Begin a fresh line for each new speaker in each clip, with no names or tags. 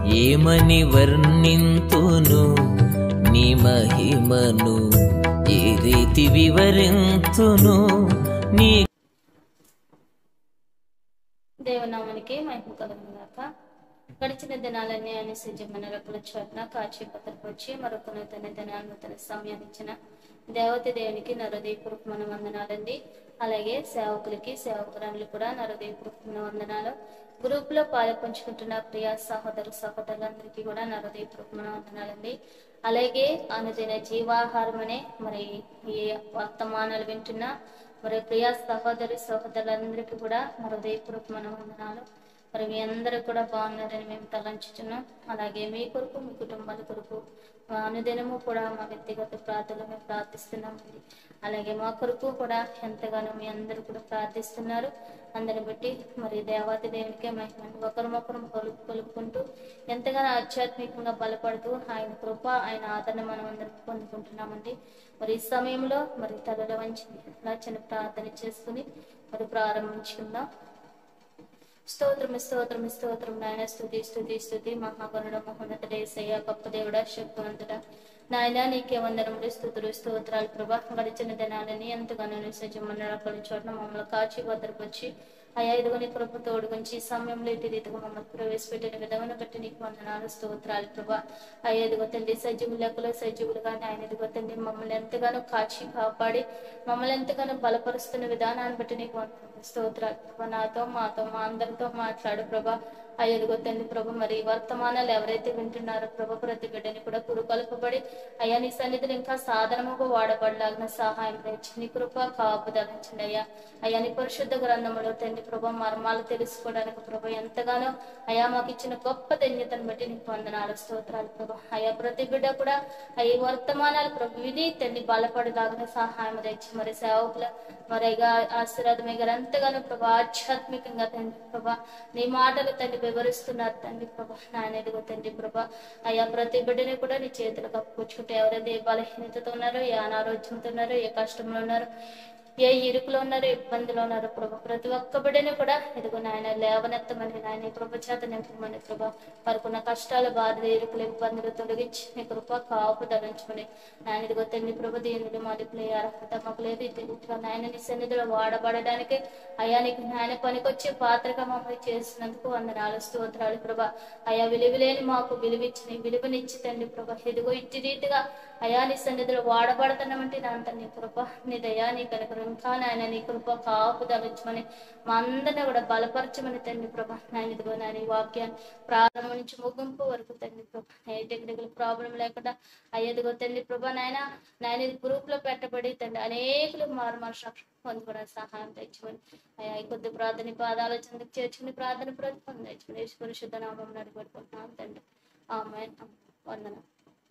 ఏమని వర్ణింతును నీ మహిమను, ఏ రీతి వివరింతును నీ.
దేవనామానికి మహిమ కలుగును గాక. గడిచిన దినాలన్నీ ఆయన సజీవమైన రెక్కల చోటున కాచి భద్రపరిచి మరొక నూతన దినాలు నూతన సమయాన్ని ఇచ్చిన దేవతి దేవునికి నరదీపూర్వకమైన వందనాలండి. అలాగే సేవకులకి సేవకురాలు కూడా నరదీపూర్వకమైన వందనాలు. గ్రూప్ లో పాలుపంచుకుంటున్న ప్రియ సహోదరులందరికీ కూడా నరదీపూర్వకమైన వందనాలండి. అలాగే అనుదిన జీవాహారం అనే మరి ఈ వర్తమానాలు వింటున్న మరి ప్రియ సహోదరులందరికీ కూడా హృదయపూర్వకమైన వందనాలు. మరి మీ అందరూ కూడా బాగున్నారని మేము తలంచుతున్నాం. అలాగే మీ కొరకు మీ కుటుంబాల కొరకు అనుదినము కూడా మా వ్యక్తిగత ప్రార్థనలు మేము ప్రార్థిస్తున్నామండి. అలాగే మా కొరకు కూడా ఎంతగానో మీ అందరూ కూడా ప్రార్థిస్తున్నారు. అందరిని బట్టి మరి దేవాతి దేవునికే మహిమ. ఒకరినొకరు కొలుపుకుంటూ ఎంతగానో ఆధ్యాత్మికంగా బలపడుతూ ఆయన కృప ఆయన ఆదరణ మనం అందరం పొందుకుంటున్నామండి. మరి ఈ సమయంలో మరి తలలో వంచి చిన్న ప్రార్థన చేసుకుని మరి ప్రారంభించుకుందాం. స్తోత్రం నాయన. స్తుతి మహాగణుడ మహోన్నతుడ యేసయ్య, గొప్ప దేవుడా, శక్తివంతుడా నాయన, నీకే వందనములు స్తోత్రాలు ప్రభా. గడిచిన దినాలని ఎంతగానో సజీవమైన చోట్ల మమ్మల్ని కాచి భద్రపరిచి అయా ఇదిగో నీ కృప తోడుగుంచి ఈ సమయంలో ఇటు రీతిగా మమ్మల్ని ప్రవేశపెట్టిన విధమును బట్టి నీకు వందనాలు స్తోత్రాలు ప్రభా. అయ్యా ఇదిగో తండ్రి సజీవు లెక్కలో సజీవులుగా ఆయన ఇదిగో తండ్రి మమ్మల్ని ఎంతగానో కాచి కాపాడి మమ్మల్ని ఎంతగానో బలపరుస్తున్న విధానాన్ని బట్టి నీకు వందనాలు స్తోత్రాలు ప్రభా. నాతో మాతో మా అందరితో మాట్లాడు ప్రభా. అయ్యదిగో తండ్రి ప్రభు, మరి వర్తమానాలు ఎవరైతే వింటున్నారో ప్రభు, ప్రతి బిడ్డని కూడా పురుకొల్పబడి అయ్యా నీ సన్నిధిని ఇంకా సాధనముగా వాడబడలాగిన సహాయం తెచ్చి నీ కృప కాపుదలించండి అయ్యా. అయ్యా నీ పరిశుద్ధ గ్రంథములో తండ్రి ప్రభు మర్మాలు తెలుసుకోవడానికి ప్రభు ఎంతగానో అయ్యా మాకు ఇచ్చిన గొప్ప ధన్యతను బట్టి నీకు వందనాలు స్తోత్రాలు ప్రభు. అయ్యా ప్రతి బిడ్డ కూడా ఈ వర్తమానాలు ప్రభు విని తండ్రి బలపడలాగిన సహాయం తెచ్చి మరి సేవకుల మరి ఆశీర్వాదమే గారు ఎంతగానో ప్రభు ఆధ్యాత్మికంగా తండ్రి ప్రభా నీ మాటలు తండ్రి వివరిస్తున్నారు తండ్రి ప్రభా. నాయన ఎదుగు తండ్రి ప్రభా అయ్యా ప్రతి బిడ్డని కూడా నీ చేతులు కప్పుకొచ్చుకుంటే ఎవరైతే ఏ బలహీనతతో ఉన్నారో, ఏ అనారోగ్యంతో ఉన్నారో, ఏ కష్టంలో ఉన్నారో, ఏ ఇరుకులో ఉన్నారో, ఇబ్బందులు ఉన్నారో ప్రభా, ప్రతి ఒక్క బిడ్డని కూడా ఎదుగు నాయన లేవనెత్తమని నాయన కృప చేత నింపమని ప్రభా. వారికున్న కష్టాలు, బాధలు, ఇరుకులు, ఇబ్బందులు తొలగించి నీ కృప కాపు ధరించమని నాయన ఎదుగు తండ్రి ప్రభు. దీనులు మాలిపులే అర్హత మాకు లేదు. ఇదిగా నాయన నీ సన్నిధిలో వాడబడడానికి అయ్యా నీకు నాయన పనికొచ్చే పాత్రగా మమ్మల్ని చేసినందుకు వందనాలు స్తోత్రాలు ప్రభా. అయ్యా విలువలేని మాకు విలువనిచ్చి తండ్రి ప్రభా ఎదుగో ఇట్టి రీతిగా అయా నీ సన్నిధిలో వాడబడుతున్నామంటే దాంతో నీ కృప నీ దయా నీ కనుక ఇంకా నాయన నీ కృప కాపు ధరించమని మా అందరినీ కూడా బలపరచమని తండ్రి ప్రభా. నాయన ఇదిగో నాయన ఈ వాక్యాన్ని ప్రారంభం నుంచి ముగింపు వరకు తండ్రి ప్రభా ఏ టెక్నికల్ ప్రాబ్లం లేకుండా అయ్యేదిగో తండ్రి ప్రభా నాయన ఇది గ్రూప్ లో పెట్టబడి తండ్రి అనేకులు మారుమారు పొందుకోవడానికి సహాయం తెచ్చుకొని అయ్యా ఈ కొద్ది ప్రార్థన పాదాల చెందుకు చేర్చుకుని ప్రార్థన ప్రతిఫలం తెచ్చుకుని పరిశుద్ధ నామం నడిపెట్టుకుంటున్నాం తండ్రి. ఆమేన్. వందనం.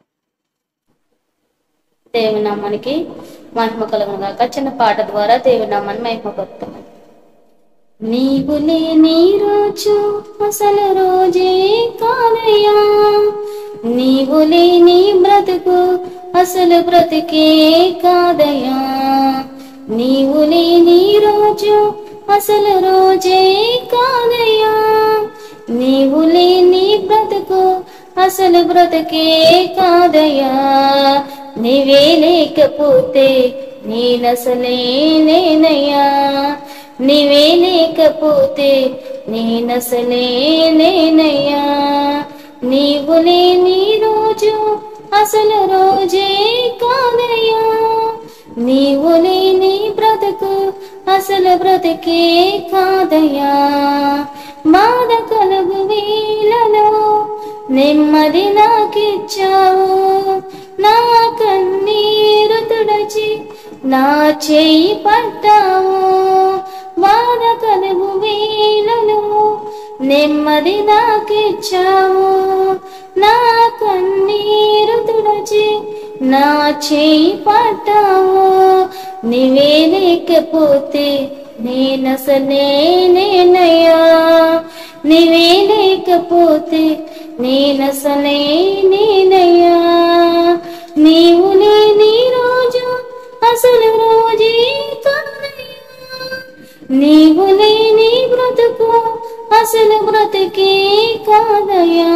దేవుని నామానికి మహిమ కలుగును గాక. చిన్న పాట ద్వారా దేవుని నామాన్ని మహిమపరుస్తాం. నీవు లేని రోజు అసలు రోజే కాదయ్యా, నీవు లేని బ్రతుకు అసలు బ్రతికే కాదయ్యా, నీవు లేని రోజు అసలు రోజే కాదయ్యా, నీవు లేని బ్రతుకు అసలు బ్రతికే కాదయ్యా, నీవే లేకపోతే నేనసలే లేనయ్యా, నీవే లేకపోతే నేనసలే లేనయ్యా, నీవు లేని రోజు అసలు రోజే కాదయ్యా, నీవు లేని బ్రతుకు అసలు బ్రతికే కాదయ్యా, బాధ కలుగు వేళలో నెమ్మది నాకిచ్చావు, నా కన్నీరు తుడచి నా చేయి పట్టావు, బాధ కలుగు వేళలో నెమ్మది నాకిచ్చావు, నా కన్నీరు తుడచి నా చేయి పట్టావు, నీవే లేకపోతే నేనసలే లేనయ్యా, నీవే లేకపోతే నేనసలే లేనయ్యా, నీవు లేని రోజు అసలు రోజే కాదయ్యా, నీవు లేని బ్రతుకు అసలు బ్రతికే కాదయా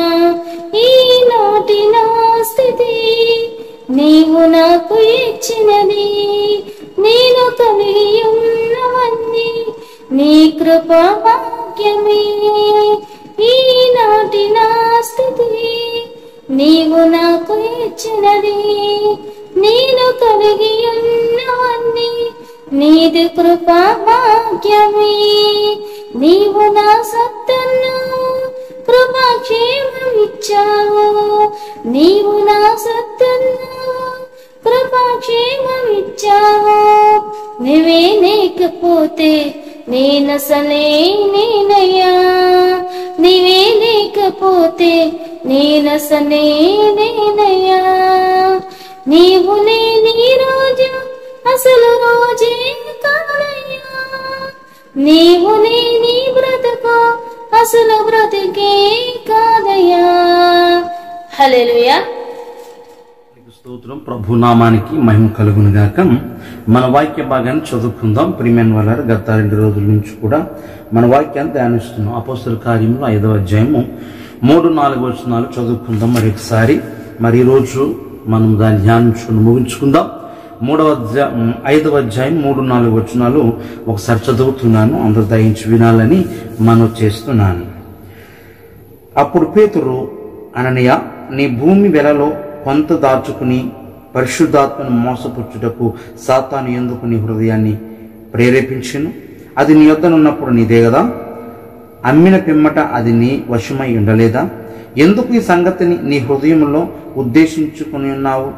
ఈనాటి నా స్థితి, నీవు నాకు ఇచ్చినది, నేను కలిగి ఉన్నవన్నీ నీ కృపా భాగ్యమే. ఈనాటి నా స్థితి, నీవు నాకు ఇచ్చినది, నేను కలిగి ఉన్నవన్నీ నీది కృపా భాగ్యమే. నీవు నా సత్తను కృపాక్షేమం ఇచ్చావు, నీవు నా సత్తను కృపాక్షేమం ఇచ్చావు. నీవే లేకపోతే నేనసలే నేనయ్యా, నీవే లేకపోతే నేనసలే నేనయ్యా. నీవు లేని రోజు అసలు రోజే కాదయ్యా, నీవు లేని బ్రతుకు అసలు బ్రతుకే కాదయ్యా. హల్లెలూయా.
స్తోత్రం. ప్రభు నామానికి మహిమ కలుగును గాక. మన వాక్య భాగాన్ని చదువుకుందాం. ప్రియమైన వాళ్ళారు, గత 2 రోజుల నుంచి కూడా మన వాక్యాన్ని ధ్యానిస్తున్నాం. అపోస్తలుల కార్యములు 5వ అధ్యాయము 3-4 వచనాలు చదువుకుందాం మరి ఒకసారి. మరి ఈరోజు మనం దాన్ని ధ్యానించుకుని ముగించుకుందాం. 5వ అధ్యాయం 3-4 వచనాలు ఒకసారి చదువుతున్నాను, అందరూ దయించి వినాలని మనవి చేస్తున్నాను. అప్పుడు పేతురు, అననీయ, నీ భూమి వెలలో కొంత దాచుకుని పరిశుద్ధాత్మను మోసపుచ్చుటకు సాతాను ఎందుకు నీ హృదయాన్ని ప్రేరేపించును? అది నీ యొద్దనున్నప్పుడు నీదే కదా, అమ్మిన పిమ్మట అది నీ వశమై ఉండలేదా? ఎందుకు ఈ సంగతిని నీ హృదయంలో ఉద్దేశించుకుని ఉన్నావు?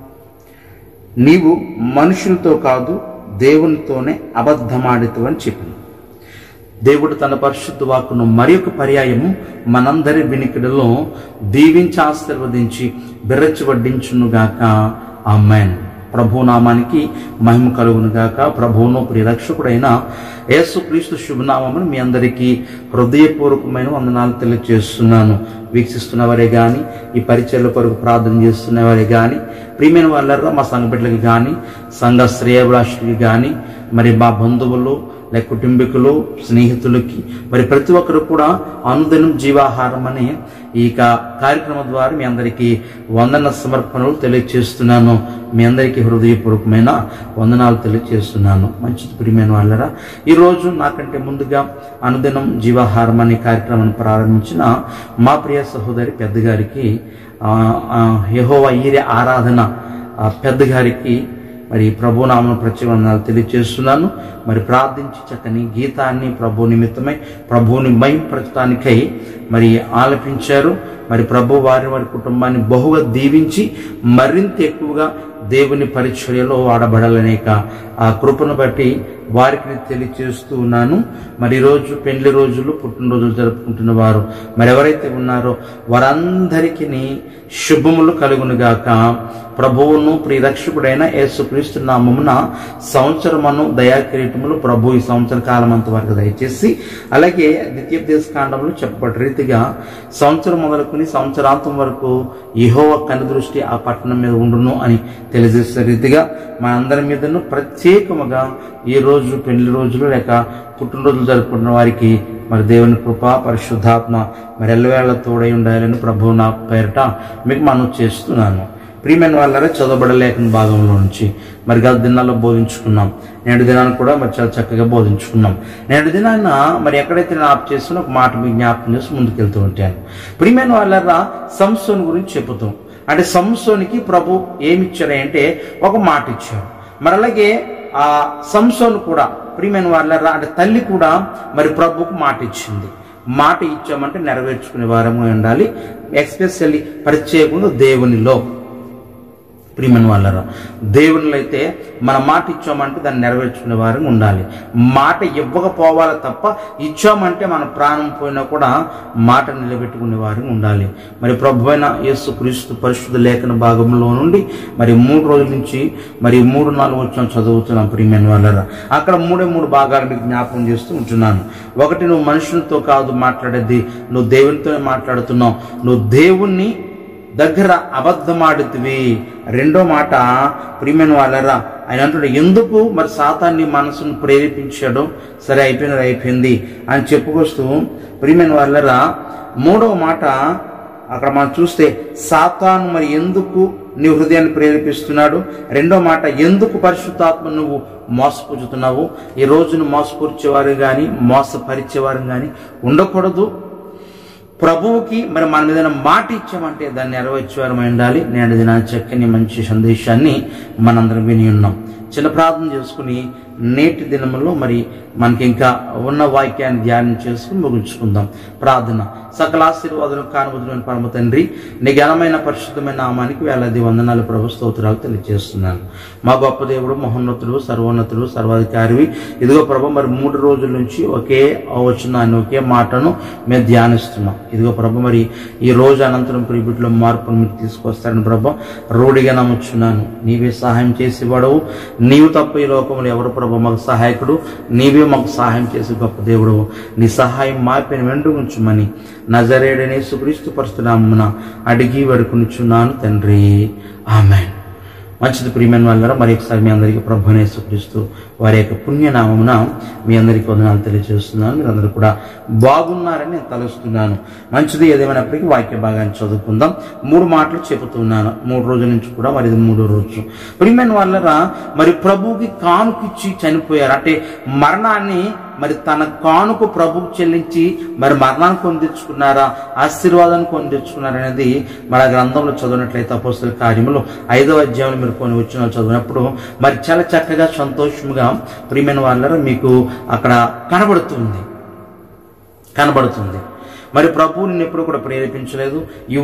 నీవు మనుషులతో కాదు దేవునితోనే అబద్ధమాడితు అని చెప్పింది. దేవుడు తన పరిశుద్ధ వాక్కును మరి ఒక పర్యాయము మనందరి వినికిడిలో దీవించి ఆశీర్వదించి బిర్రచి వడ్డించునుగాక. ఆమేన్. ప్రభు నామానికి మహిమ కలుగును గాక. ప్రభువును ప్రియరక్షకుడైన యేసుక్రీస్తు శుభనామమును మీ అందరికీ హృదయపూర్వకమైన వందనాలు తెలియజేస్తున్నాను. వీక్షిస్తున్న వారే కానీ, ఈ పరిచర్ల కొరకు ప్రార్థన చేస్తున్న వారే కానీ, ప్రియమైన వాళ్ళ మా సంఘ బిడ్డలకి కానీ, సంఘ శ్రేయభిలాషులకి కానీ, మరి మా బంధువులు లేక కుటుంబీకులు, స్నేహితులకి, మరి ప్రతి ఒక్కరు కూడా అనుదినం జీవాహారం అనే ఈ కార్యక్రమం ద్వారా మీ అందరికీ వందన సమర్పణలు తెలియజేస్తున్నాను. మీ అందరికీ హృదయపూర్వకమైన వందనాలు తెలియజేస్తున్నాను. మంచిది ప్రియమైన వాళ్ళరా, ఈరోజు నాకంటే ముందుగా అనుదినం జీవాహారం అనే కార్యక్రమాన్ని ప్రారంభించిన మా ప్రియ సహోదరి పెద్దగారికి, యెహోవా ఈరే ఆరాధన పెద్దగారికి మరి ప్రభు నామను ప్రత్యేకవందనాలు తెలియజేస్తున్నాను. మరి ప్రార్థించి చక్కని గీతాన్ని ప్రభు నిమిత్తమై ప్రభువుని మహిమపరచడానికై మరి ఆలపించారు. మరి ప్రభు వారి కుటుంబాన్ని బహుగా దీవించి మరింత ఎక్కువగా దేవుని పరిచర్యలో వాడబడాలనేక ఆ కృపను బట్టి వారికి తెలియజేస్తూ ఉన్నాను. మరి ఈరోజు పెండ్లి రోజులు, పుట్టినరోజులు జరుపుకుంటున్న వారు మరి ఎవరైతే ఉన్నారో వారందరికీ శుభములు కలుగునుగాక. ప్రభువును ప్రియరక్షకుడైన యేసుక్రీస్తు నామమున సంవత్సరమును దయాకిరీటములు ప్రభు ఈ సంవత్సర కాలం అంత వరకు దయచేసి, అలాగే ద్వితీయోపదేశ కాండంలో చెప్పబడ్డ రీతిగా సంవత్సరం మొదలుకొని సంవత్సరాంతం వరకు యెహోవా కనుదృష్టి ఆ పట్టణం మీద ఉండును అని తెలియజేసే రీతిగా మా అందరి మీదను ప్రత్యేకముగా ఈ రోజు పెళ్లి రోజులు లేక పుట్టినరోజులు జరుపుకుంటున్న వారికి మరి దేవుని కృప పరిశుద్ధాత్మ మరి ఎల్లవేళ తోడై ఉండాలని ప్రభువు నా పేరిట మీకు మనవి చేస్తున్నాను. ప్రియమైన వాళ్ళ చదవబడలేఖన భాగంలో నుంచి మరి గత దినాల్లో బోధించుకున్నాం. నేడు దినాన్ని కూడా మరి చాలా చక్కగా బోధించుకున్నాం. నేడు దినాన్న మరి ఎక్కడైతే నేను ఆప్ చేస్తున్నా ఒక మాట మీకు జ్ఞాపకం చేసి ముందుకెళ్తూ ఉంటాను. ప్రియమైన వాళ్ళ సంసోను గురించి చెబుతాం. అంటే సంసోనికి ప్రభు ఏమిచ్చారంటే ఒక మాట ఇచ్చారు. మరి అలాగే ఆ సంసోను కూడా ప్రియమైన వాళ్ళ అంటే తల్లి కూడా మరి ప్రభుకు మాట ఇచ్చింది. మాట ఇచ్చామంటే నెరవేర్చుకునే వారము ఉండాలి. ఎస్పెషల్లీ ప్రత్యేకంగా దేవునిలో. ప్రియమైన వాళ్ళరా, దేవునిలో అయితే మన మాట ఇచ్చామంటే దాన్ని నెరవేర్చుకునే వారు ఉండాలి. మాట ఇవ్వకపోవాలి తప్ప ఇచ్చామంటే మన ప్రాణం పోయినా కూడా మాట నిలబెట్టుకునే వారు ఉండాలి. మరి ప్రభువైన యేసుక్రీస్తు పరిశుద్ధ లేఖన భాగంలో నుండి మరి 3 రోజుల నుంచి మరి 3-4 వచనాలు చదువుతున్నాం. ప్రియమైన వాళ్ళరా, అక్కడ 3 భాగాలు మీకు జ్ఞాపకం చేస్తూ ఉంటున్నాను. ఒకటి, నువ్వు మనుషులతో కాదు మాట్లాడేది, నువ్వు దేవునితోనే మాట్లాడుతున్నావు, నువ్వు దేవుణ్ణి దగ్గర అబద్ధమాడుతువి. రెండో మాట, ప్రియమైన వాళ్ళరా, ఆయన అంటాడు, ఎందుకు మరి సాతాన్ని మనసును ప్రేరేపించాడో, సరే అయిపోయింది అని చెప్పుకొస్తూ ప్రియమైన వాళ్ళరా, 3వ మాట అక్కడ మనం చూస్తే సాతాను మరి ఎందుకు నీ హృదయాన్ని ప్రేరేపిస్తున్నాడు, 2వ మాట ఎందుకు పరిశుద్ధాత్మ నువ్వు మోసపుచ్చుతున్నావు. ఈ రోజును మోసపూర్చేవారు కానీ మోసపరిచేవారు కానీ ఉండకూడదు. ప్రభువుకి మరి మన మీద మాట ఇచ్చామంటే దాన్ని నెరవేర్చేవారమై ఉండాలి. నేడు దిన చక్కని మంచి సందేశాన్ని మనందరం విని ఉన్నాం. చిన్న ప్రార్థన చేసుకుని నేటి దినములో మరి మనకి ఇంకా ఉన్న వాక్యాన్ని ధ్యానం చేసుకుని ముగించుకుందాం. ప్రార్థన. సకల ఆశీర్వాదం కానుబుద్ధులైన పరమ తండ్రి, నీ ఘనమైన పరిశుద్ధమైన నామానికి వేలాది వందనాలు ప్రభు స్తోత్రాలు తెలియజేస్తున్నాను. మా గొప్ప దేవుడు, మహోన్నతుడు, సర్వోన్నతుడు, సర్వాధికారివి, ఇదిగో ప్రభు మరి 3 రోజుల నుంచి ఒకే వచనాన్ని ఒకే మాటను మేము ధ్యానిస్తున్నాం. ఇదిగో ప్రభు మరి ఈ రోజు అనంతరం ప్రిబిట్లో మార్పును మీరు తీసుకొస్తారని ప్రభు రూఢిగా నమ్ముచున్నాను. నీవే సహాయం చేసేవాడవు. నీవు తప్ప ఈ లోకంలో ఎవరు ప్రభు మాకు సహాయకుడు? నీవే మాకు సహాయం చేసే గొప్ప దేవుడు. నీ సహాయం మాపైన వెంటుంచమని నజరేయుడైన యేసుక్రీస్తు పరిశుద్ధ నామమున అడిగి వేడుకొనుచున్నాను తండ్రి. ఆమేన్. మంచిది ప్రియమైన వాళ్ళారా, మరి ఒకసారి మీ అందరికీ ప్రభువైన యేసుక్రీస్తు వారి యొక్క పుణ్యనామమున మీ అందరికీ వందనాలు తెలియజేస్తున్నాను. మీరందరూ కూడా బాగున్నారని నేను తలుస్తున్నాను. మంచిది. ఏదేమైనప్పటికీ వాక్య భాగాన్ని చదువుకుందాం. 3 మాటలు చెబుతున్నాను. 3 రోజుల నుంచి కూడా మరి ఇది 3వ రోజు. ప్రియమైన వాళ్ళారా, మరి ప్రభువుకి కానుకిచ్చి చనిపోయారు. అంటే మరణాన్ని మరి తన కానుక ప్రభుకు చెల్లించి మరి మరణాన్ని కొని తెచ్చుకున్నారా, ఆశీర్వాదాన్ని కొని తెచ్చుకున్నారా అనేది మన గ్రంథంలో చదివినట్లయితే అపోస్తలుల కార్యములు 5వ అధ్యాయంలో మీరు కొన్ని వచ్చిన చదివినప్పుడు మరి చాలా చక్కగా సంతోషంగా ప్రియమైన వాళ్ళ మీకు అక్కడ కనబడుతుంది. మరి ప్రభువు నిన్ను ఎప్పుడు కూడా ప్రేరేపించలేదు.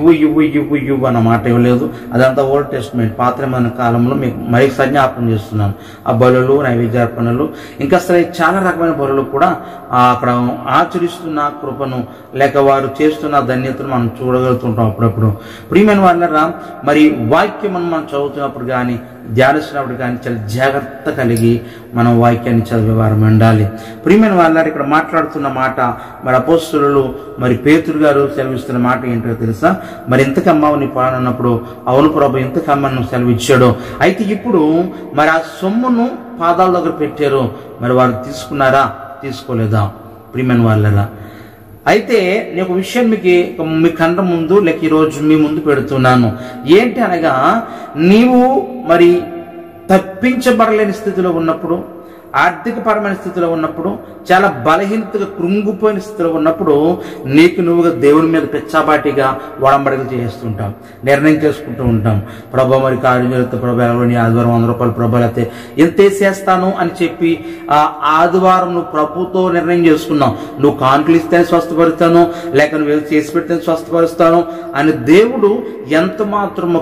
ఇవ్వు అన్న మాట ఇవ్వలేదు. అదంతా ఓల్డ్ టెస్ట్మెంట్, పాత్రమైన కాలంలో మీకు మరొకసారి జ్ఞాపకం చేస్తున్నాను. ఆ బలులు, నైవేద్యార్పణలు, ఇంకా సరే చాలా రకమైన బలులు కూడా అక్కడ ఆచరిస్తున్న కృపను లేక వారు చేస్తున్న ధన్యతను మనం చూడగలుగుతుంటాం అప్పుడప్పుడు. ప్రియమైన వాళ్ళరా, మరి వాక్యం మనం చదువుతున్నప్పుడు కానీ ధ్యానిస్తున్నప్పుడు కానీ చాలా జాగ్రత్త కలిగి మనం వాక్యాన్ని చదివే వారం ఉండాలి. ప్రియమైన వాళ్ళారు, ఇక్కడ మాట్లాడుతున్న మాట మరి అపోస్తలులు మరి పేతురు గారు సెలవిస్తున్న మాట ఏంటో తెలుసా? మరి ఎంతకమ్మావు నీ పాలన అన్నప్పుడు, అవును ప్రభు ఎంతకమ్మ నువ్వు సెలవు ఇచ్చాడో. అయితే ఇప్పుడు మరి ఆ సొమ్మును పాదాల దగ్గర పెట్టారు. మరి వారు తీసుకున్నారా, తీసుకోలేదా? ప్రియమైన వాళ్ళరా, అయితే నేను ఒక విషయం మీ కంట ముందు లేక ఈరోజు మీ ముందు పెడుతున్నాను. ఏంటి అనగా, నీవు మరి తప్పించబడలేని స్థితిలో ఉన్నప్పుడు, ఆర్థికపరమైన స్థితిలో ఉన్నప్పుడు, చాలా బలహీనతగా కృంగిపోయిన స్థితిలో ఉన్నప్పుడు నీకు నువ్వుగా దేవుని మీద పెచ్చాపాటిగా వడంబడిగా చేస్తుంటాం, నిర్ణయం చేసుకుంటూ ఉంటాం. ప్రభా మరి కార్యం జరుగుతుంది, ప్రభా నీ ఆదివారం 100 రూపాయలు ప్రభా అయితే ఎంత వేసేస్తాను అని చెప్పి ఆ ఆదివారం నువ్వు ప్రభుతో నిర్ణయం చేసుకున్నావు. నువ్వు కానుకలు ఇస్తేనే స్వస్థపరుస్తాను, లేక నువ్వు చేసి పెడితే స్వస్థపరుస్తాను అని దేవుడు ఎంత మాత్రము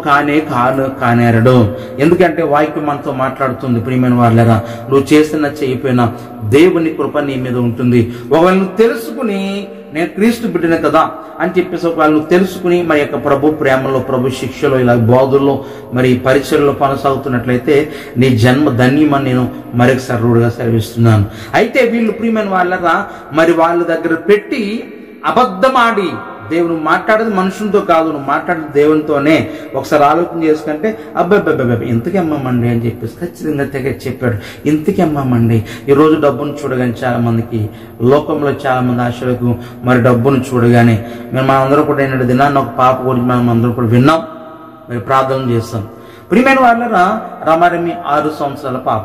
కానేరడు. ఎందుకంటే వాక్యం మనతో మాట్లాడుతుంది. ప్రియమైన వాళ్ళరా, నువ్వు చేసిన చేయకపోయినా దేవుని కృప నీ మీద ఉంటుంది. ఒకవేళ నువ్వు తెలుసుకుని నేను క్రీస్తు బిడ్డనే కదా అని చెప్పేసి ఒకవేళ నువ్వు తెలుసుకుని మరి యొక్క ప్రభు ప్రేమలో, ప్రభు శిక్షలో, ఇలా బోధుల్లో మరి పరిచయలో కొనసాగుతున్నట్లయితే నీ జన్మ ధన్యమని నేను మరొకసారి రూఢిగా సెలవిస్తున్నాను. అయితే వీళ్ళు ప్రియమైన వాళ్ళరా మరి వాళ్ళ దగ్గర పెట్టి అబద్ధమాడి, దేవుడు మాట్లాడేది మనుషులతో కాదు, నువ్వు మాట్లాడేది దేవునితోనే. ఒకసారి ఆలోచన చేసుకుంటే అబ్బాయి ఇంతకీ అమ్మమండి అని చెప్పేసి ఖచ్చితంగా తెగ చెప్పాడు. ఇంతకీ అమ్మమండి. ఈరోజు డబ్బును చూడగానే చాలా మందికి, లోకంలో చాలా మంది ఆశలకు మరి డబ్బును చూడగానే మనందరూ కూడా ఏంటంటే దినాన్ని ఒక పాప గురించి మనం అందరూ కూడా విన్నాం, మరి ప్రార్థన చేస్తాం. ప్రియమైన వాళ్ళరా, రమారమి 6 సంవత్సరాల పాప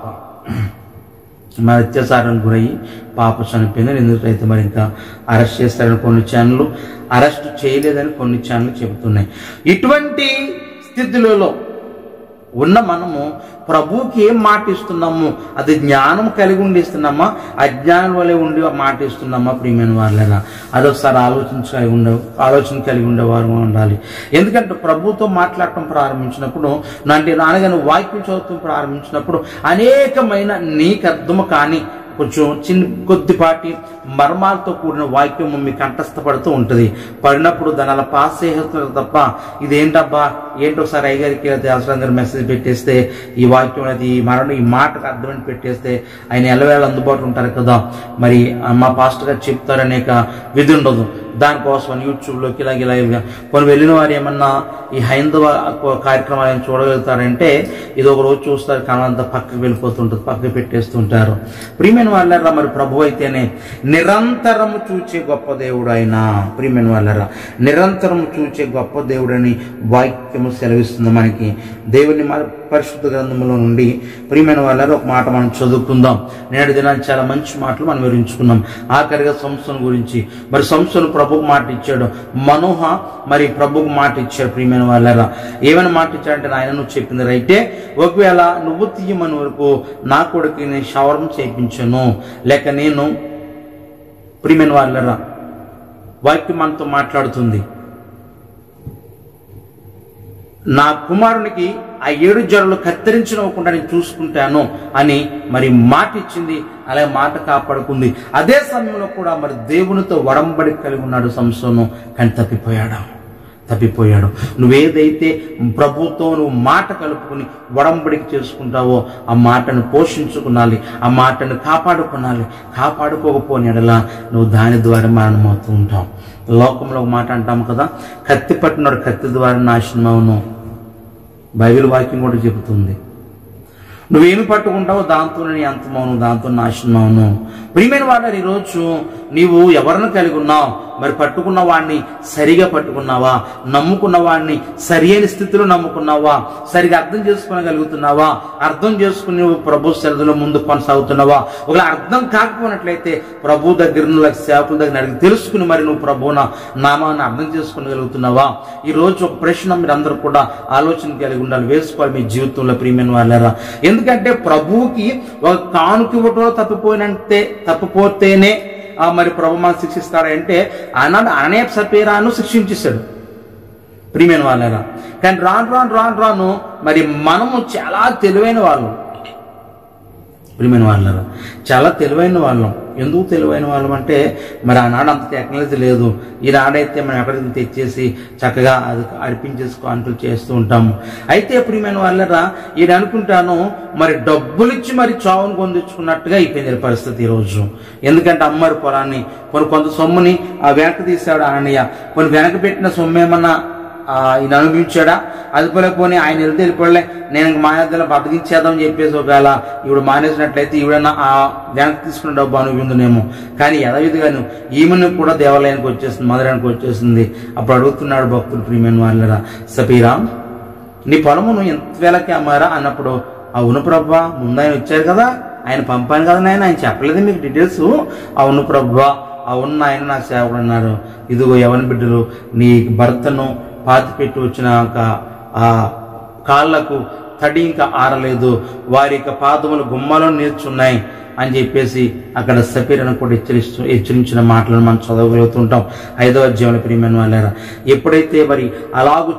మరి అత్యాచారానికి గురయ్యి పాప చనిపోయింది. ఎందుకైతే మరి ఇంకా అరెస్ట్ చేస్తారని కొన్ని ఛానళ్ళు, అరెస్ట్ చేయలేదని కొన్ని ఛానళ్ళు చెబుతున్నాయి. ఇటువంటి స్థితిలో ఉన్న మనము ప్రభువుకి ఏం మాట ఇస్తున్నాము? అది జ్ఞానం కలిగి ఉండి ఇస్తున్నామా, అజ్ఞానం వల్లే ఉండి మాట ఇస్తున్నామా? ప్రియమైన వాళ్ళరా, అదొకసారి ఆలోచన కలిగి ఉండేవారు ఉండాలి. ఎందుకంటే ప్రభువుతో మాట్లాడటం ప్రారంభించినప్పుడు, నాన్నగారు వాక్యం చదువుతూ ప్రారంభించినప్పుడు అనేకమైన నీకు అర్థము కానీ కొంచెం కొద్దిపాటి మర్మాలతో కూడిన వాక్యం మీ కంఠస్థపడుతూ ఉంటుంది. పడినప్పుడు దాని అలా పాస్ చేస్తారు తప్ప ఇదేంటబ్బా ఏంటో ఒకసారి అయ్యగారికి దేవస్థానం గారు మెసేజ్ పెట్టేస్తే ఈ వాక్యం అనేది ఈ మాటకు అర్థమని పెట్టేస్తే ఆయన ఎల్లవేళ అందుబాటులో ఉంటారు కదా, మరి మా పాస్టర్ గారు చెప్తారనే విధి ఉండదు. దానికోసం యూట్యూబ్లోకి ఇలాగ కొన్ని వెళ్ళిన వారు ఏమన్నా ఈ హైందవ కార్యక్రమాలను చూడగలుగుతారంటే ఇది ఒక రోజు చూస్తారు, కాలంతా పక్కకి వెళ్ళిపోతుంటుంది, పక్కకి పెట్టేస్తుంటారు. ప్రియమైన వాళ్ళరా, మరి ప్రభు అయితేనే నిరంతరము చూచే గొప్ప దేవుడు ఆయన. ప్రియమైన వాళ్ళరా, నిరంతరం చూచే గొప్ప దేవుడని వాక్యము సెలవిస్తుంది మనకి. దేవుని పరిశుద్ధ గ్రంథంలో నుండి ప్రియమైన వాళ్ళ ఒక మాట మనం చదువుకుందాం. నేడు దినాన్ని చాలా మంచి మాటలు మనం వివరించుకున్నాం. ఆఖరిగా సంసోను గురించి. మరి సంసోను ప్రభుకు మాట ఇచ్చాడు, మనోహ మరి ప్రభుకు మాట ఇచ్చాడు. ప్రియమైన వాళ్ళరా, ఏమైనా మాట ఇచ్చాడంటే ఆయన నువ్వు చెప్పింది రైటే, ఒకవేళ నువ్వు తీయమని వరకు నా కొడుకు నేను శవరం చేయించను, లేక నేను ప్రియమైన వాళ్ళరా వాక్యం మనతో మాట్లాడుతుంది, నా కుమారునికి ఆ 7 జడలు కత్తిరించకుండా నేను చూసుకుంటాను అని మరి మాట ఇచ్చింది. అలాగే మాట కాపాడుకుంది. అదే సమయంలో కూడా మరి దేవునితో వడంబడి కలిగి ఉన్నాడు సంసోను. కానీ తప్పిపోయాడు. నువ్వేదైతే ప్రభుతో నువ్వు మాట కలుపుకుని వడంబడికి చేసుకుంటావో ఆ మాటను పోషించుకునాలి, ఆ మాటను కాపాడుకోనాలి. కాపాడుకోకపోని ఎడలా నువ్వు దాని ద్వారా మరణమవుతూ ఉంటావు. లోకంలో ఒక మాట అంటాము కదా, కత్తి పట్టినాడు కత్తి ద్వారా నాశనం అవును. బైబిల్ వాక్యం కూడా చెబుతుంది, నువ్వేమి పట్టుకుంటావో దాంతో నీ అంతమవును, దాంతో నాశనం అవును. ప్రియమైన వాడు, ఈరోజు నీవు ఎవరిని కలిగి ఉన్నావు? మరి పట్టుకున్న వాడిని సరిగా పట్టుకున్నావా? నమ్ముకున్న వాడిని సరి అయిన స్థితిలో నమ్ముకున్నావా? సరిగా అర్థం చేసుకోగలుగుతున్నావా? అర్థం చేసుకుని నువ్వు ప్రభు సన్నిధిలో ముందు కొనసాగుతున్నావా? ఒకవేళ అర్థం కాకపోయినట్లయితే ప్రభు దగ్గర సేవకుల దగ్గర అడిగి తెలుసుకుని మరి నువ్వు ప్రభు నామాన్ని అర్థం చేసుకోగలుగుతున్నావా? ఈ రోజు ఒక ప్రశ్న మీరు అందరూ కూడా ఆలోచన కలిగి ఉండాలి, వేసుకోవాలి మీ జీవితంలో. ప్రియమైన వాళ్ళరా, ఎందుకంటే ప్రభువుకి ఒక కానుక ఇవ్వటంలో తప్పిపోతేనే మరి ప్రభు మనం శిక్షిస్తాడంటే ఆనాడు అననీయ సపీరాను శిక్షించేశాడు. ప్రియమైన వాళ్ళరా, కానీ రాను మరి మనము చాలా తెలివైన వాళ్ళం. ప్రియమైన వాళ్ళరా, చాలా తెలివైన వాళ్ళం. ఎందుకు తెలివైన వాళ్ళం అంటే మరి ఆనాడు అంత టెక్నాలజీ లేదు. ఈనాడైతే మనం ఎక్కడికి తెచ్చేసి చక్కగా అది అర్పించేసి కాన్ఫిల్ చేస్తూ ఉంటాము. అయితే ప్రియమైన వాళ్ళరా, ఈయన అనుకుంటాను మరి డబ్బులిచ్చి మరి చావును పొందించుకున్నట్టుగా అయిపోయింది పరిస్థితి ఈరోజు. ఎందుకంటే అమ్మారు పొలాన్ని, కొంత సొమ్ముని వెనక్కి తీశాడు అననీయ. వెనక పెట్టిన సొమ్ము ఏమన్నా ఈయన అనుభవించాడా? అది పోలేకపోయి ఆయన వెళ్ళిపోలే, నేను మానేద్దాలో బతికించేద్దామని చెప్పేసి ఒకవేళ ఈవిడ మానేసినట్లయితే ఈవిడన్నా ఆ వెనక్కి తీసుకున్న డబ్బు అనుభవిందునేమో. కానీ యథావిధిగాను ఈమెను కూడా దేవాలయానికి వచ్చేసింది, మందిరానికి వచ్చేసింది. అప్పుడు అడుగుతున్నాడు భక్తులు, ప్రియమైన వాళ్ళరా, సపీరాం నీ పొలమును ఎంత వేలకి అమ్మారా అన్నప్పుడు, అవును ప్రభా, ముందు ఆయన వచ్చారు కదా, ఆయన పంపాను కదా నాయన, ఆయన చెప్పలేదు మీకు డీటెయిల్స్. అవును ప్రభా, అవును ఆయన నా సేవకుడు అన్నారు. ఇదిగో యవన బిడ్డలు నీ భర్తను పాతిపెట్టి వచ్చిన ఆ కాళ్లకు తడి ఇంకా ఆరలేదు, వారి పాదములు గుమ్మలో నిల్చున్నాయి అని చెప్పేసి అక్కడ సపీరను కూడా హెచ్చరించిన మాటలను మనం చదవగలుగుతుంటాం 5వ అధ్యాయంలో. ప్రియమైన వాళ్ళారా, ఎప్పుడైతే మరి అలాగూ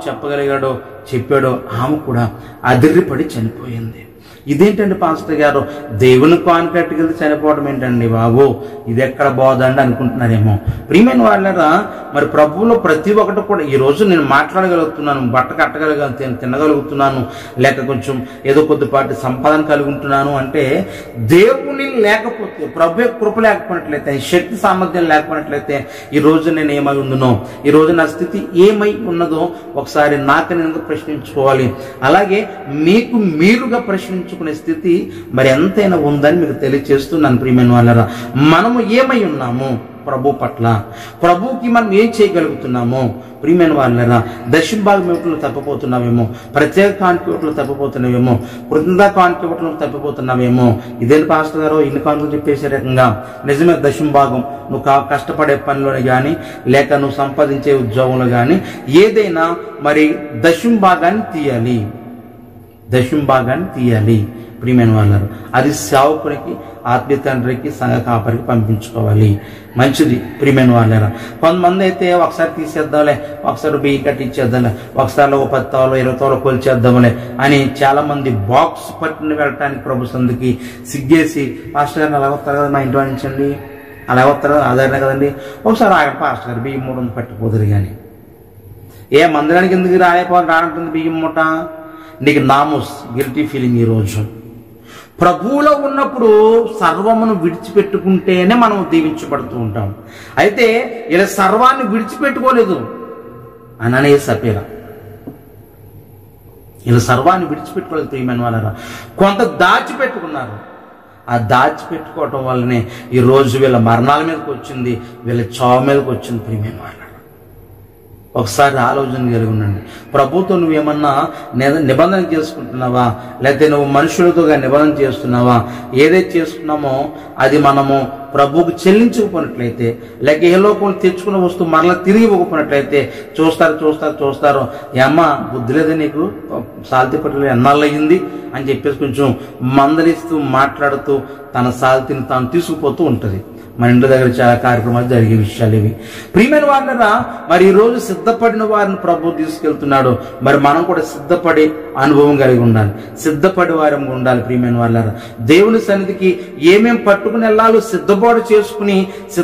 చెప్పాడో ఆమె కూడా అదిరిపడి చనిపోయింది. ఇదేంటండి పాస్టర్ గారు, దేవుని కాన్కట్టుకెళ్తే చనిపోవడం ఏంటండి బాబు, ఇది ఎక్కడ బాగుందండి అనుకుంటున్నారేమో. ప్రియమైన వాళ్ళరా, మరి ప్రభువులో ప్రతి ఒక్కటి కూడా ఈ రోజు నేను మాట్లాడగలుగుతున్నాను, బట్ట కట్టగలుగుతాను, తినగలుగుతున్నాను, లేక కొంచెం ఏదో కొద్దిపాటి సంపాదన కలిగి ఉంటున్నాను అంటే దేవుని లేకపోతే, ప్రభు కృప లేకపోయినట్లయితే, శక్తి సామర్థ్యం లేకపోయినట్లయితే ఈ రోజు నేను ఏమై ఉందునో, ఈ రోజు నా స్థితి ఏమై ఉన్నదో ఒకసారి నాకు నేను ప్రశ్నించుకోవాలి. అలాగే మీకు మీరుగా ప్రశ్నించుకునే స్థితి మరి ఎంతైనా ఉందని మీకు తెలియజేస్తున్నాను. ప్రియమైన వాళ్ళరా, మనము ఏమై ఉన్నాము ప్రభు పట్ల, ప్రభుకి మనం ఏం చేయగలుగుతున్నామో. ప్రియమైన వాళ్ళరా, దశభాగం తప్పిపోతున్నావేమో, ప్రత్యేక కాన్క్యూట్లో తప్పిపోతున్నావేమో, కృతజ్ఞత కాన్క్యూట్లో తప్పిపోతున్నావేమో. ఇదేంటి పాస్టర్ గారు ఇన్ని కాన్క్యూట్లు చెప్పేసే రకంగా? నిజమే, దశభాగం నువ్వు కష్టపడే పనిలోనే కానీ, లేక నువ్వు సంపాదించే ఉద్యోగంలో కానీ ఏదైనా మరి దశభాగాన్ని తీయాలి. ప్రియమైన వాళ్ళరు, అది సేవకునికి, ఆత్మీయ తండ్రికి, సంఘ కాపరికి పంపించుకోవాలి. మంచిది. ప్రియమైన వాళ్ళరా, కొంతమంది అయితే ఒకసారి తీసేద్దాంలే, ఒకసారి బియ్యి కట్టించేద్దాంలే, ఒకసారి 10 తోలు 20 తోలు కొలిచేద్దాంలే అని చాలా మంది బాక్స్ పట్టుకుని వెళ్ళటానికి ప్రభు సందుకి సిగ్గేసి, పాస్టర్ గారిని అలా వస్తారు కదా, మా ఇంటి వాడించండి, అలా వస్తారు కదా, ఆధారణ కదండి, ఒకసారి ఆగండి పాస్టర్ గారు, బియ్యం మూట పట్టిపోతుంది. కానీ ఏ మందిరానికి ఎందుకు రానంటుంది బియ్యం మూట? నీకు నామోస్, గిల్టీ ఫీలింగ్. ఈరోజు ప్రభువులో ఉన్నప్పుడు సర్వమును విడిచిపెట్టుకుంటేనే మనం దీవించబడుతూ ఉంటాం. అయితే ఇలా సర్వాన్ని విడిచిపెట్టుకోలేదు అననీయ సపీరా. ఇలా సర్వాన్ని విడిచిపెట్టుకోలేదు ప్రియమైన వాళ్ళరా. కొంత దాచిపెట్టుకున్నారు. ఆ దాచిపెట్టుకోవటం వల్లనే ఈ రోజు వీళ్ళ మరణాల మీదకి వచ్చింది, వీళ్ళ చావు మీదకి వచ్చింది ప్రియమైన వాళ్ళరా. ఒకసారి ఆలోచన కలిగి ఉండండి. ప్రభుతో నువ్వేమన్నా నిబంధన చేసుకుంటున్నావా, లేకపోతే నువ్వు మనుషులతో నిబంధన చేస్తున్నావా? ఏదైతే చేసుకున్నామో అది మనము ప్రభువుకు చెల్లించకపోయినట్లయితే, లేక ఏ లోపల తెచ్చుకున్న వస్తువు మరలా తిరిగి ఇవ్వకపోయినట్లయితే చూస్తారు ఏమ్మా బుద్ధి లేదా నీకు, సాల్తీ పట్టులు ఎన్నాళ్ళు అయ్యింది అని చెప్పేసి కొంచెం మందలిస్తూ మాట్లాడుతూ తన సాల్తీని తాను తీసుకుపోతూ ఉంటుంది. మన ఇంటి దగ్గర చాలా కార్యక్రమాలు జరిగే విషయాలు ఇవి. ప్రియమైన వారినరా, మరి ఈరోజు సిద్ధపడిన వారిని ప్రభు తీసుకెళ్తున్నాడు. మరి మనం కూడా సిద్ధపడి అనుభవం కలిగి ఉండాలి, సిద్ధపడి వారంగా ఉండాలి. ప్రియమైన వాళ్ళరా, దేవుని సన్నిధికి ఏమేం పట్టుకుని వెళ్ళాలో సిద్ధపాటు చేసుకుని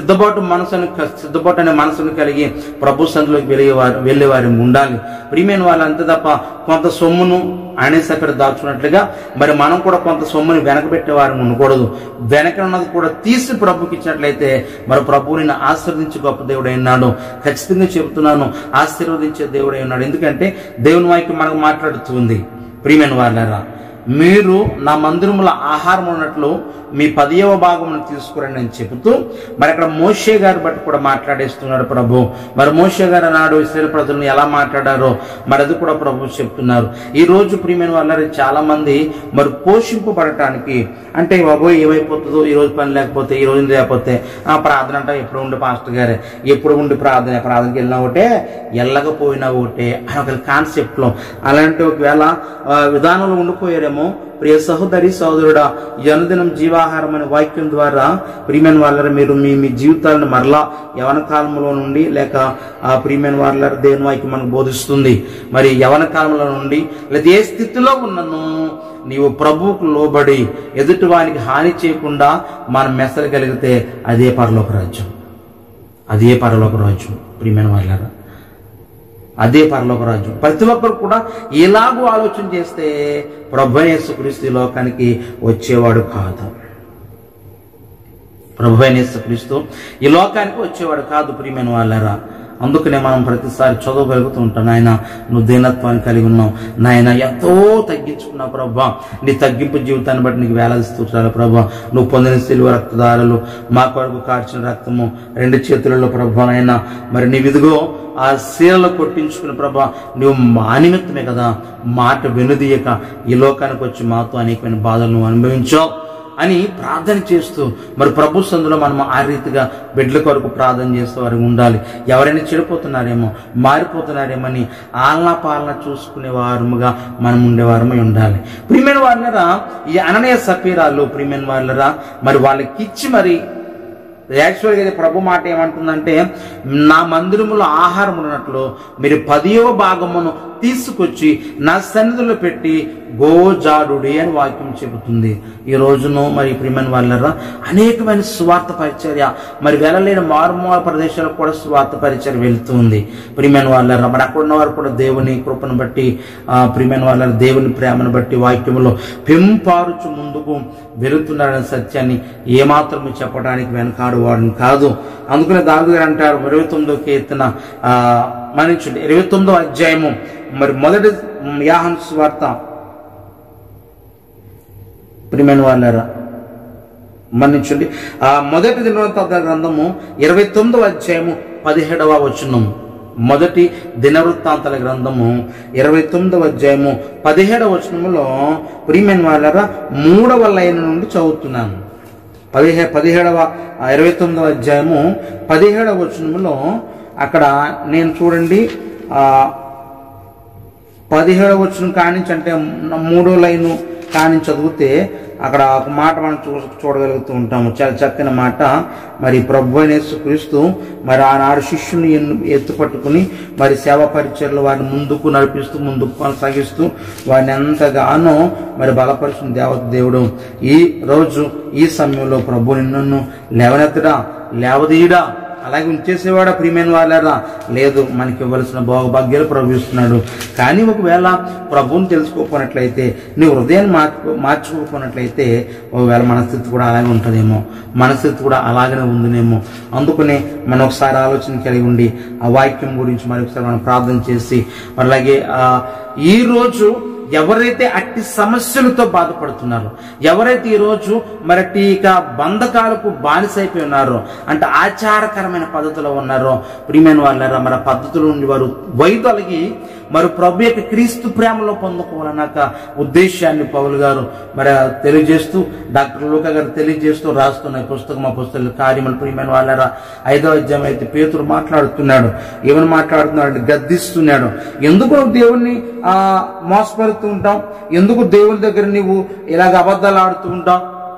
సిద్ధపాటు అనే మనసును కలిగి ప్రభు సన్నిధిలోకి వెళ్ళే వారం ఉండాలి. ప్రియమైన వాళ్ళు అంతే తప్ప కొంత సొమ్మును అనేసరి దాచుకున్నట్లుగా మరి మనం కూడా కొంత సొమ్ముని వెనకబెట్టే వారిని ఉండకూడదు. వెనక ఉన్నది కూడా తీసి ప్రభుకి ఇచ్చినట్లయితే మరి ప్రభువు నిన్ను ఆశీర్వదించే గొప్ప దేవుడై ఉన్నాడు. ఖచ్చితంగా చెబుతున్నాను, ఆశీర్వదించే దేవుడై ఉన్నాడు. ఎందుకంటే దేవుని వాక్యం మనకు మాట్లాడుతుంది. ప్రియమైన వారులారా, మీరు నా మందిరముల ఆహారం ఉన్నట్లు మీ 10వ భాగమును తీసుకురండి అని చెబుతూ మరి అక్కడ మోషే గారు బట్టి కూడా మాట్లాడేస్తున్నాడు ప్రభు. మరి మోషే గారు అన్నాడు ఇశ్రాయేలు ప్రజలను ఎలా మాట్లాడారో మరి అది కూడా ప్రభు చెప్తున్నారు. ఈ రోజు ప్రియమైన వాళ్ళని చాలా మంది మరి పోషింపబడటానికి అంటే బాబోయ్ ఏమైపోతుందో, ఈ రోజు పని లేకపోతే, ఈ రోజు లేకపోతే ప్రార్థన అంటే ఎప్పుడు ఉండే పాస్టర్ గారే, ఎప్పుడు ఉండి ప్రార్థనకి వెళ్ళినా ఒకటే, వెళ్ళకపోయినా ఒకటే అని ఒక కాన్సెప్ట్ లో అలాంటి ఒకవేళ విధానంలో ఉండిపోయారేమో. ప్రియ సహోదరి సహోదరుడా, ఈ అనుదినం జీవాహారం అనే వాక్యం ద్వారా ప్రియమైన వాళ్ళ మీరు మీ జీవితాలను మరలా యవన కాలంలో నుండి లేక ప్రియమైన వాళ్ళ దేవుని వాక్యం మనకు బోధిస్తుంది. మరి యవన కాలంలో నుండి లేదా ఏ స్థితిలో ఉన్నను నీవు ప్రభువుకు లోబడి ఎదుటి వానికి హాని చేయకుండా మనం మెసరగలిగితే అదే పరలోక రాజ్యం, అదే పరలోక రాజ్యం. ప్రియమైన వాళ్ళారా, అదే పరలోక రాజ్యం. ప్రతి ఒక్కరు కూడా ఎలాగూ ఆలోచన చేస్తే ప్రభువైన యేసుక్రీస్తు లోకానికి వచ్చేవాడు కాదు. ప్రభువైన యేసుక్రీస్తు ఈ లోకానికి వచ్చేవాడు కాదు ప్రియమైన వాళ్ళారా. అందుకనే మనం ప్రతిసారి చదవగలుగుతూ ఉంటాం, నాయన నువ్వు దీనత్వాన్ని కలిగి ఉన్నావు, నాయన ఎంతో తగ్గించుకున్నావు ప్రభా, నీ తగ్గింపు జీవితాన్ని బట్టి నీకు వేలాది స్తోత్రాలు ప్రభా. నువ్వు పొందిన సిలువ రక్తదారులు, మా కొరకు కార్చిన రక్తము 2 చేతులలో ప్రభా, నాయన మరి నీవిదిగో ఆ శీలలో కొట్టించుకుని ప్రభా, నువ్వు మా నిమిత్తమే కదా మాట వెనుదీయక ఈ లోకానికి వచ్చి మాతో అనేకమైన బాధలు నువ్వు అనుభవించావు అని ప్రార్థన చేస్తూ మరి ప్రభు సందులో మనం ఆ రీతిగా బిడ్డల కొరకు ప్రార్థన చేస్తూ వారికి ఉండాలి. ఎవరైనా చెడిపోతున్నారేమో, మారిపోతున్నారేమని ఆలనా పాలన చూసుకునే వారముగా మనం ఉండేవారమై ఉండాలి. ప్రియమైన వాళ్ళరా, ఈ అననీయ సపీరాలు ప్రియమైన వాళ్ళరా మరి వాళ్ళకి ఇచ్చి మరి యాక్చువల్గా ప్రభు మాట ఏమంటుందంటే, నా మందిరములో ఆహారం ఉన్నట్లు మీరు 10వ భాగమును తీసుకొచ్చి నా సన్నిధిలో పెట్టి గోజాడుడి అని వాక్యం చెబుతుంది. ఈ రోజును మరి ప్రియమైన వాళ్ళరా అనేకమైన స్వార్థ పరిచర్య మరి వెళ్ళలేని మారుమూల ప్రదేశాలకు కూడా స్వార్థ పరిచర్య వెళుతుంది. ప్రియమైన వాళ్ళరా మరి అక్కడ ఉన్న వారు కూడా దేవుని కృపను బట్టి ప్రియమైన వాళ్ళ దేవుని ప్రేమను బట్టి వాక్యములో పెంపారుచు ముందుకు వెళుతున్నారనే సత్యాన్ని ఏమాత్రం చెప్పడానికి వెనకాడు వాడిని కాదు. అందుకనే దావీదు గారు అంటారు 29వ కీర్తన మన్నించండి 29వ అధ్యాయము మరి మొదటి యోహాను సువార్త ప్రియమైన వాళ్ళారా మన్నించండి మొదటి దినవృత్తాంతాల గ్రంథము 29వ అధ్యాయము 17వ వచనము. మొదటి దినవృత్తాంతాల గ్రంథము 29వ అధ్యాయము 17వ వచనములో ప్రియమైన వాళ్ళారా 3వ లైన్ నుండి చదువుతున్నాను. 29వ అధ్యాయము 17వ వచనములో అక్కడ నేను చూడండి 17వ వచనం కానించి అంటే 3వ లైను కానించి చదివితే అక్కడ ఒక మాట మనం చూడగలుగుతూ ఉంటాము. చాలా చక్కని మాట. మరి ప్రభువైన యేసుక్రీస్తు మరి ఆనాడు శిష్యుని ఎత్తుపట్టుకుని మరి సేవా పరిచర్లు వారిని ముందుకు నడిపిస్తూ ముందుకు కొనసాగిస్తూ వారిని ఎంతగానో మరి బలపరిచిన దేవుడు ఈ రోజు ఈ సమయంలో ప్రభు నిన్ను లేవనెత్తడా లేవదీయడా అలాగే ఉంచేసేవాడా ప్రియమైన వాళ్ళారా? లేదు, మనకి ఇవ్వాల్సిన భోగభాగ్యాలు ప్రభు ఇస్తున్నాడు. కానీ ఒకవేళ ప్రభువుని తెలుసుకోకపోయినట్లయితే, నీ హృదయాన్ని మార్చుకోకపోయినట్లయితే ఒకవేళ మనస్థితి కూడా అలాగే ఉంటుందేమో, మనస్థితి కూడా అలాగనే ఉందినేమో. అందుకనే మనం ఒకసారి ఆలోచన కలిగి ఉండి ఆ వాక్యం గురించి మరొకసారి మనం ప్రార్థన చేసి, అలాగే ఈరోజు ఎవరైతే అట్టి సమస్యలతో బాధపడుతున్నారో, ఎవరైతే ఈరోజు మరటి ఇక బంధకాలకు బానిసైపోయి ఉన్నారో, అంటే ఆచారకరమైన పద్ధతిలో ఉన్నారో ప్రియమైన వాళ్ళారా, మరి పద్ధతుల నుండి వారు వైదొలగి మరి ప్రభు యొక్క క్రీస్తు ప్రేమలో పొందుకోవాలన్నాక ఉద్దేశాన్ని పౌలు గారు మరి తెలియజేస్తూ, డాక్టర్ లూకా గారు తెలియజేస్తూ రాస్తున్న పుస్తకం అపోస్తలుల కార్యములు ప్రియమైన వాళ్ళారా 5వ అధ్యాయం అయితే పేతురు మాట్లాడుతున్నాడు. ఏమని మాట్లాడుతున్నాడు? గద్దిస్తున్నాడు. ఎందుకు నువ్వు దేవుణ్ణి మోసపరుతూ ఉంటావు? ఎందుకు దేవుని దగ్గర నువ్వు ఇలాగ అబద్ధాలు ఆడుతూ ఉంటావు?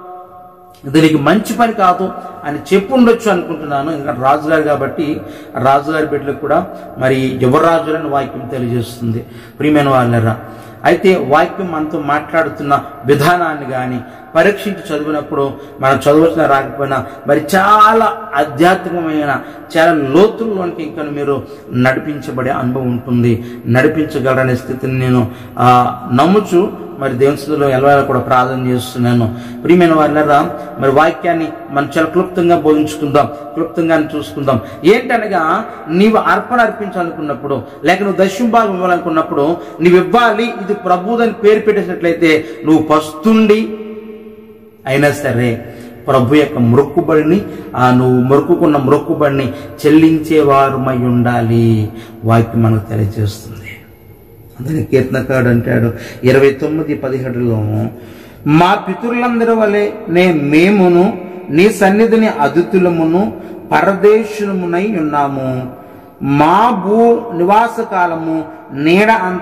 ఇది నీకు మంచి పని కాదు అని చెప్పు ఉండొచ్చు అనుకుంటున్నాను. ఎందుకంటే రాజుగారు కాబట్టి రాజుగారి బిడ్డలకు కూడా మరి యువరాజులని వాక్యం తెలియజేస్తుంది ప్రియమైన వాళ్ళరా. అయితే వాక్యం మనతో మాట్లాడుతున్న విధానాన్ని కానీ పరీక్షించి చదివినప్పుడు మనం చదవచ్చిన రాకపోయినా మరి చాలా ఆధ్యాత్మికమైన చాలా లోతుల్లోనికి ఇంకా మీరు నడిపించబడే అనుభవం ఉంటుంది. నడిపించగలరనే స్థితిని నేను నమ్ముచు మరి దేవుని సన్నిధిలో ఎల్లవేళ కూడా ప్రార్థన చేస్తున్నాను. ప్రియమైన వాళ్ళరా, మరి వాక్యాన్ని మనం చాలా క్లుప్తంగా బోధించుకుందాం, క్లుప్తంగా చూసుకుందాం. ఏంటనగా, నీవు అర్పణ అర్పించాలనుకున్నప్పుడు, లేక నువ్వు దశమ భాగం ఇవ్వాలనుకున్నప్పుడు, నువ్వు ఇవ్వాలి, ఇది ప్రభువుదని పేరు పెట్టేసినట్లయితే నువ్వు పస్తుండి అయినా సరే ప్రభు యొక్క మొక్కుబడిని నువ్వు మొక్కుకున్న మొక్కుబడిని చెల్లించేవారుమై ఉండాలి. వాక్యం మనకు తెలియజేస్తుంది. అందుకే కీర్తనకారుడు అంటాడు 29:17లో, మా పితరులందరి వలె మేమును నీ సన్నిధిని అతిథులమును పరదేశులమునై ఉన్నాము. మా భూ నివాస కాలము నీడ అంత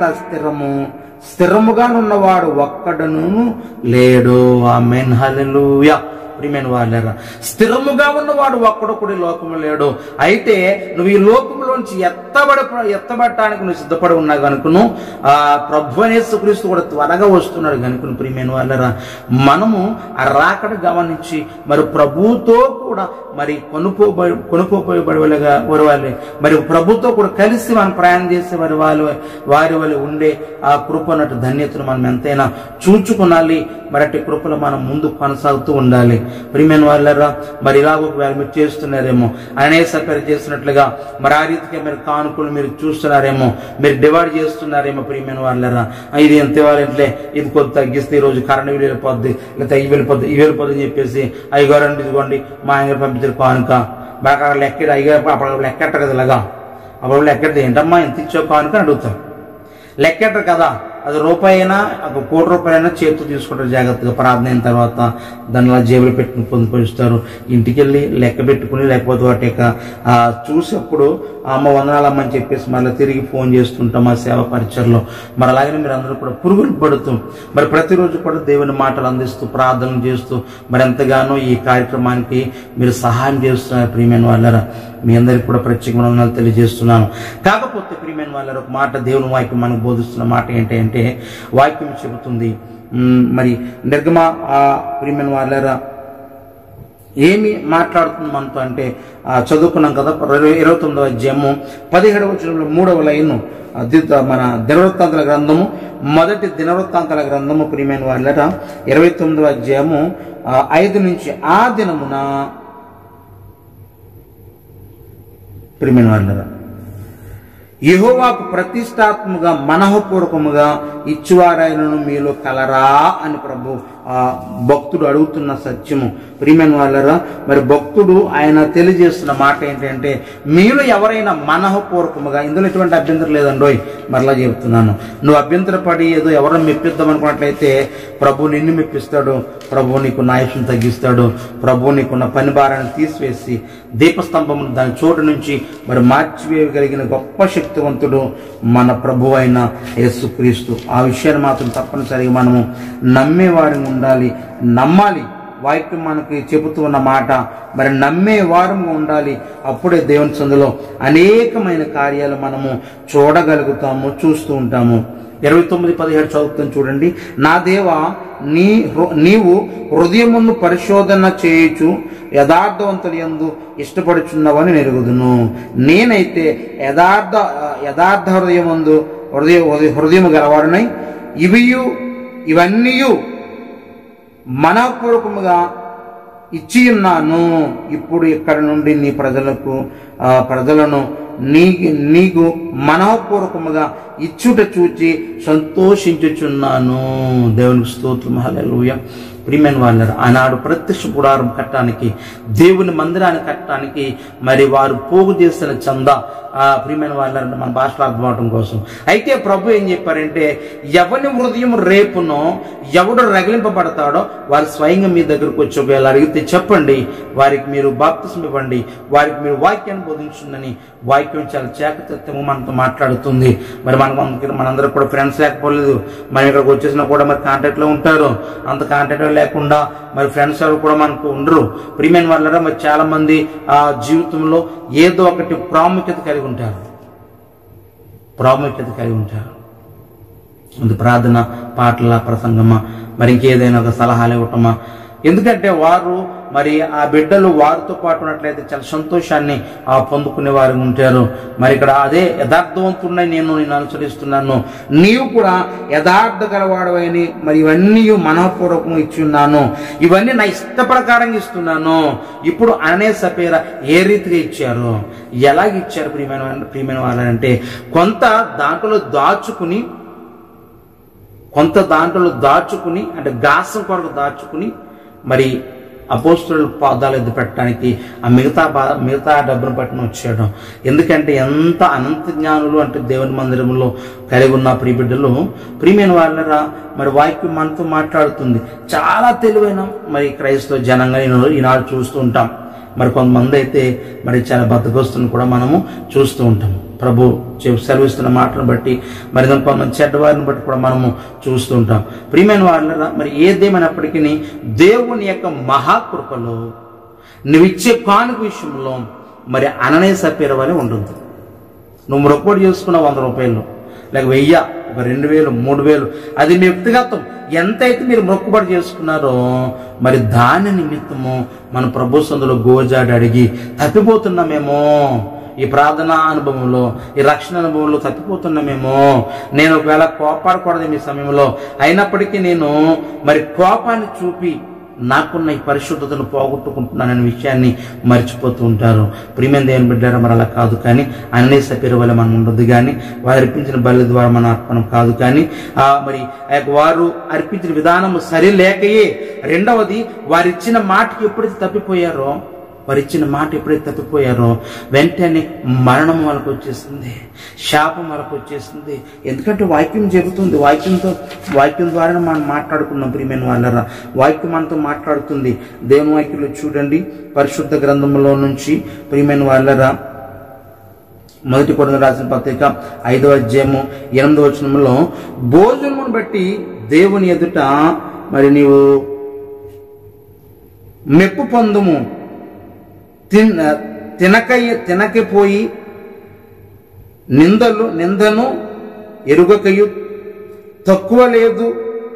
స్థిరముగా ఉన్నవాడు ఒక్కడును లేడు. ఆమేన్, హల్లెలూయా. ప్రియమైన వాళ్ళారా, స్థిరముగా ఉన్నవాడు ఒక్కడు కూడా లోకము లేడు. అయితే నువ్వు ఈ లోకంలోంచి ఎత్తబడటానికి నువ్వు సిద్ధపడి ఉన్నా కనుకను ప్రభు యేసుక్రీస్తు కూడా త్వరగా వస్తున్నాడు కనుక ప్రియమైన వాళ్ళారా, మనము ఆ రాకడ గమనించి మరి ప్రభువుతో కూడా మరి కొనుక్కోబడేవాళ్ళుగా వరవాలి, మరి ప్రభుతో కూడా కలిసి మనం ప్రయాణం చేసే వారి వల్ల ఉండే ఆ కృపనటు ధన్యతను మనం ఎంతైనా చూచుకునాలి. మరి అట్టి కృపలో మనం ముందు కొనసాగుతూ ఉండాలి. ప్రియమైన వాళ్ళరా, మరి ఇలాగ ఒకవేళ మీరు చేస్తున్నారేమో, అనేక సపేరు చేస్తున్నట్లుగా మరి ఆ రీతిగా మీరు కానుకలు మీరు చూస్తున్నారేమో, మీరు డివైడ్ చేస్తున్నారేమో. ప్రియమైన వాళ్ళరా, ఇది ఎంత ఇవ్వాలంటే ఇది కొద్ది తగ్గిస్తే ఈరోజు కరెంట్ బిల్లు వెళ్ళిపోద్ది, లేకపోతే ఇవి వెళ్ళిపోద్ది అని చెప్పేసి అయ్యగారండి ఇదిగోండి మా ఆయన పంపించారు కానుక, మరి అక్కడ లెక్క అయ్యగారు అప్పుడు లెక్కెట్ట కదా, ఇలాగా అప్పుడు లెక్కెడితే ఏంటమ్మా ఎంత ఇచ్చావు కానుక అని అడుగుతాం. లెక్కెట్టరు కదా, అది రూపాయి అయినా ఒక ₹1,00,000 అయినా చేతితో తీసుకుంటారు జాగ్రత్తగా. ప్రార్థన అయిన తర్వాత దానిలా జేబులు పెట్టుకుని పొందుపరుస్తారు. ఇంటికి వెళ్ళి లెక్క పెట్టుకుని, లేకపోతే వాటి యొక్క చూసేప్పుడు అమ్మ వందనాలమ్మ అని చెప్పేసి మళ్ళీ తిరిగి ఫోన్ చేస్తుంటాం ఆ సేవ పరిచయలో. మరి అలాగనే మీరు అందరూ కూడా పురుగులు పడుతూ మరి ప్రతిరోజు కూడా దేవుని మాటలు అందిస్తూ ప్రార్థనలు చేస్తూ మరి ఎంతగానో ఈ కార్యక్రమానికి మీరు సహాయం చేస్తున్నారు. ప్రియమైన వాళ్ళరా, మీ అందరికి కూడా ప్రత్యేకమైన వందనాలు తెలియజేస్తున్నాను. కాకపోతే ప్రియమైన వాళ్ళ ఒక మాట, దేవుని వాక్యం మనకు బోధిస్తున్న మాట ఏంటంటే, వాక్యం చెబుతుంది మరి నిర్గమ ప్రియమైన వాళ్ళరా ఏమి మాట్లాడుతుంది మనతో అంటే, చదువుకున్నాం కదా 29వ అధ్యాయము 17వ వచనంలో 3వ లైన్, మన దినవృత్తాంతాల గ్రంథము, మొదటి దినవృత్తాంతాల గ్రంథము ప్రియమైన వాళ్ళరా 29వ అధ్యాయము 5 నుంచి, ఆ దినమున ప్రియమైన వాళ్ళరా యెహోవాకు ప్రతిష్టాత్మగా మనఃపూర్వకముగా ఇచ్చువారైనను మీలో కలరా అని ప్రభు భక్తుడు అడుగుతున్న సత్యము. ప్రియమైన వాళ్ళరా, మరి భక్తుడు ఆయన తెలియజేస్తున్న మాట ఏంటంటే, మీరు ఎవరైనా మనఃపూర్వకముగా, ఇందులో ఎటువంటి అభ్యంతరం లేదండోయ్, మరలా చెబుతున్నాను, నువ్వు అభ్యంతరపడి ఏదో ఎవరైనా మెప్పిద్దాం అనుకున్నట్లయితే ప్రభు నిన్ను మెప్పిస్తాడు, ప్రభు నీకు ఆయుష్ను తగ్గిస్తాడు, ప్రభు నీకున్న పని భారాన్ని తీసివేసి దీపస్తంభమును దాని చోటు నుంచి మరి మార్చివేయగలిగిన గొప్ప శక్తివంతుడు మన ప్రభు అయిన యేసుక్రీస్తు. ఆ విషయాన్ని మాత్రం తప్పనిసరిగా మనము నమ్మేవారిని ఉండాలి, నమ్మాలి. వాక్యం మనకి చెబుతూ ఉన్న మాట మరి నమ్మే వారంగా ఉండాలి. అప్పుడే దేవుని సందులో అనేకమైన కార్యాలు మనము చూడగలుగుతాము, చూస్తూ ఉంటాము. 29:17 చదువుతాను చూడండి. నా దేవా, నీవు హృదయమును పరిశోధన చేయుచు యథార్థవంతుల యందు ఇష్టపడుచున్నావని నెరుగుదును. నేనైతే యథార్థ హృదయము గలవాడునై ఇవన్నీ మనఃపూర్వకముగా ఇచ్చి ఉన్నాను. ఇప్పుడు ఇక్కడ నుండి నీ ప్రజలను నీకు మనఃపూర్వకముగా ఇచ్చుట చూచి సంతోషించుచున్నాను. దేవునికి స్తోత్రం. హల్లెలూయా. ప్రియమైన వాళ్ళారా, ఆనాడు ప్రత్యక్ష గుడారం కట్టడానికి, దేవుని మందిరాన్ని కట్టడానికి మరి వారు పోగు చేసిన చందా ప్రియమైన వాళ్ళారంటే మన భాషలో అర్థం అవడం కోసం. అయితే ప్రభు ఏం చెప్పారంటే, ఎవరి హృదయం రేపునో ఎవడు రగిలింపబడతాడో వారు స్వయంగా మీ దగ్గరకు వచ్చి ఒకవేళ అడిగితే చెప్పండి, వారికి మీరు బాప్తిస్మం ఇవ్వండి, వారికి మీరు వాక్యాన్ని బోధించండి. వాక్యం చాలా చాకచక్యంగా మనతో మాట్లాడుతుంది. మరి మనందరూ కూడా ఫ్రెండ్స్ లేకపోలేదు. మనం ఇక్కడికి వచ్చేసినా కూడా మరి కాంటాక్ట్లో ఉంటారు. అంత కాంటాక్ట్ లేకుండా మరి ఫ్రెండ్స్ ఎవరు కూడా మనకు ఉండరు. ప్రియమైన వాళ్ళరా, మరి చాలా మంది జీవితంలో ఏదో ఒకటి ప్రాముఖ్యత కలిగి ఉంటారు. అది ప్రార్థన, పాటల, ప్రసంగమా, మరి ఇంకేదైనా ఒక సలహాలు ఇవ్వటమా. ఎందుకంటే వారు మరి ఆ బిడ్డలు వారితో పాటు ఉన్నట్లయితే చాలా సంతోషాన్ని పొందుకునే వారు ఉంటారు. మరి ఇక్కడ అదే యథార్థవంతుడిని నేను అనుసరిస్తున్నాను, నీవు కూడా యథార్థ గలవాడవని మరి ఇవన్నీ మనఃపూర్వకం ఇచ్చి ఉన్నాను, ఇవన్నీ నా ఇష్ట ప్రకారంగా ఇస్తున్నాను. ఇప్పుడు అననే సపేర ఏ రీతిగా ఇచ్చారు, ఎలాగ ఇచ్చారు ప్రియమైన వాళ్ళంటే, కొంత దాంట్లో దాచుకుని అంటే గాసం కొరకు దాచుకుని మరి అపోస్తలుల పాదాలు ఎద్దు పెట్టడానికి ఆ మిగతా డబ్బును పట్టుకుని వచ్చాడు. ఎందుకంటే ఎంత అనంత జ్ఞానులు అంటే దేవుని మందిరంలో కలిగి ఉన్న ప్రియబిడ్డలు, ప్రియమైన వాళ్ళరా, మరి వాక్యం మనతో మాట్లాడుతుంది. చాలా తెలివైన మరి క్రైస్తవ జనంగా ఈనాడు చూస్తూ ఉంటాం. మరి కొంతమంది అయితే మరి చాలా బద్దకొస్తుని కూడా మనము చూస్తూ ఉంటాం. ప్రభు సెలవిస్తున్న మాటను బట్టి మరి కొంతమంది చెడ్డవారిని బట్టి కూడా మనము చూస్తూ ఉంటాం. ప్రియమైన వాళ్ళరా, మరి ఏదేమైనప్పటికీ దేవుని యొక్క మహాకృపలో నువ్విచ్చే కానుక విషయంలో మరి అననే సపేర వలె ఉంటుంది. నువ్వు మొక్కుబడి చేసుకున్న 100 రూపాయలు, లేక 1000, ఒక 2000, 3000, అది మీ వ్యక్తిగతం. ఎంతైతే మీరు మొక్కుబడి చేసుకున్నారో మరి దాని నిమిత్తము మన ప్రభు సందులో గోజాడి అడిగి తప్పిపోతున్నామేమో, ఈ ప్రార్థనా అనుభవంలో, ఈ రక్షణ అనుభవంలో తప్పిపోతున్నామేమో. నేను ఒకవేళ కోపాడకూడదు మీ సమయంలో, అయినప్పటికీ నేను మరి కోపాన్ని చూపి నాకున్న ఈ పరిశుద్ధతను పోగొట్టుకుంటున్నాననే విషయాన్ని మర్చిపోతూ ఉంటారు. ప్రియమైన దేవుని బిడ్డలారా, మరి అలా కాదు. కానీ అన్ని సపేరు వల్ల మనం ఉండదు, కానీ వారు అర్పించిన బలి ద్వారా మన అర్పణం కాదు. కానీ మరి వారు అర్పించిన విధానం సరిలేకయే, రెండవది వారిచ్చిన మాటకి ఎప్పుడైతే తప్పిపోయారో వెంటనే మరణం వాళ్ళకు వచ్చేసింది, శాపం వాళ్ళకు వచ్చేసింది. ఎందుకంటే వాక్యం చెబుతుంది, వాక్యం ద్వారా మనం మాట్లాడుకున్నాం. ప్రియమైన వాళ్ళరా, వాక్యం మనతో మాట్లాడుతుంది. దేవుని వాక్యంలో చూడండి, పరిశుద్ధ గ్రంథంలో నుంచి ప్రియమైన వాళ్ళరా, 1 కొరింథీయులకు రాసిన పత్రిక 5వ అధ్యాయము 8వ వచనంలో, భోజనమును బట్టి దేవుని ఎదుట మరి నీవు మెప్పు పొందుము, తినకపోయి నిందను ఎరుగకయు తక్కువ లేదు.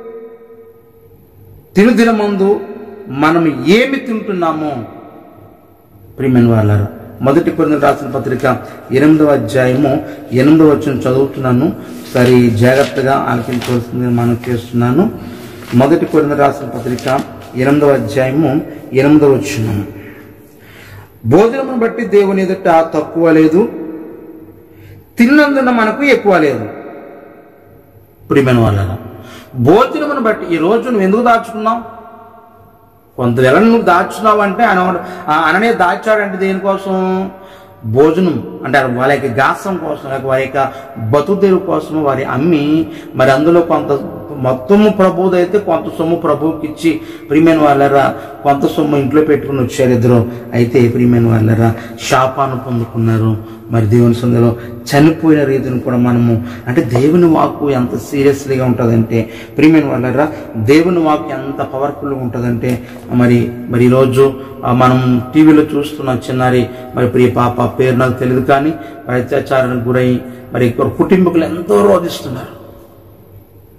తినుదినమందు మనం ఏమి తింటున్నామో. ప్రియమైన వాళ్ళారా, 1 కొరింథీయులకు రాసిన పత్రిక 8వ అధ్యాయము 8వ వచనం చదువుతున్నాను. సరి జాగ్రత్తగా ఆలకించవలసింది మనం చేస్తున్నాను. 1 కొరింథీయులకు రాసిన పత్రిక 8వ అధ్యాయము 8వ వచనం, భోజనమును బట్టి దేవుని ఎదుట తక్కువ లేదు, తిన్నందున మనకు ఎక్కువ లేదు. ప్రియమైన వాళ్ళారా, భోజనమును బట్టి ఈ రోజు నువ్వు ఎందుకు దాచుకున్నావు? కొంతవేళ నువ్వు దాచున్నావు అంటే అననే దాచాడంటే దేనికోసం? భోజనం అంటే వాళ్ళ యొక్క గాసం కోసం, లేక వారి యొక్క బతుకుదెరువు కోసం వారి అమ్మి మరి అందులో కొంత మొత్తము ప్రభువుదైతే కొంత సొమ్ము ప్రభువుకి ఇచ్చి, ప్రియమైన వాళ్ళరా, కొంత సొమ్ము ఇంట్లో పెట్టుకుని వచ్చారు ఇద్దరు. అయితే ప్రియమైన వాళ్ళరా, శాపాన్ని పొందుకున్నారు. మరి దేవుని సందులో చనిపోయిన రీతిని కూడా మనము, అంటే దేవుని వాక్కు ఎంత సీరియస్లీగా ఉంటుందంటే, ప్రియమైన వాళ్ళరా, దేవుని వాక్కు ఎంత పవర్ఫుల్గా ఉంటుందంటే, మరి ఈరోజు మనం టీవీలో చూస్తున్న చిన్నారి మరి ప్రియ పాప, పేరు నాకు తెలియదు, కానీ మరి అత్యాచారానికి గురై మరి కుటుంబీకులు ఎంతో రోధిస్తున్నారు.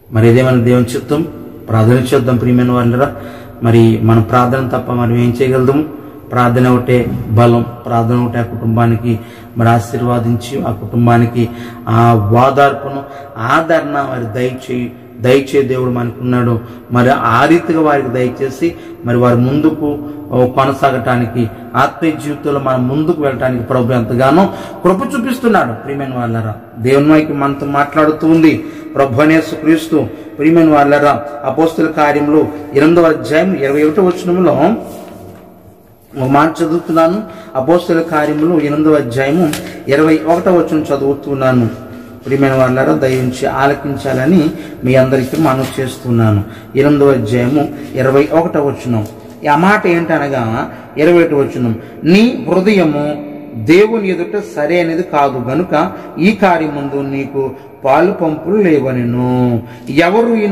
మరి ఇదేమైనా దేవుని చిత్తం? ప్రార్థన చేద్దాం ప్రియమైన వాళ్ళరా. మరి మన ప్రార్థన తప్ప మనం ఏం చేయగలము? ప్రార్థన ఒకటే బలం, ప్రార్థన ఒకటే ఆ కుటుంబానికి మరి ఆశీర్వాదించి ఆ కుటుంబానికి ఆ వాదార్పును ఆదరణ మరి దయచే దేవుడు మనకున్నాడు. మరి ఆ రీతిగా వారికి దయచేసి మరి వారి ముందుకు కొనసాగటానికి, ఆత్మీయ జీవితంలో మనం ముందుకు వెళ్ళటానికి ప్రభు ఎంతగానో కృప చూపిస్తున్నాడు. ప్రియమైన వాళ్ళరా, దేవుని వైపు మనతో మాట్లాడుతూ ఉంది ప్రభు అయిన యేసుక్రీస్తు. ప్రియమైన వాళ్ళరా, అపోస్తల కార్యములు 8వ అధ్యాయం 21వ వచనములో ఒక మాట చదువుతున్నాను. అపోస్తల కార్యములు 8వ అధ్యాయము 21వ వచనం చదువుతున్నాను. ప్రియమైన వాళ్ళారా, దయించి ఆలకించాలని మీ అందరికీ మనవి చేస్తున్నాను. 8వ అధ్యాయము 21వ వచనం. ఆ మాట ఏంటనగా 21వ వచనం, నీ హృదయము దేవుని ఎదుట సరైనది కాదు గనుక ఈ కార్యముందు నీకు పాలు పంపులు లేవనెను. ఎవరు ఈయన?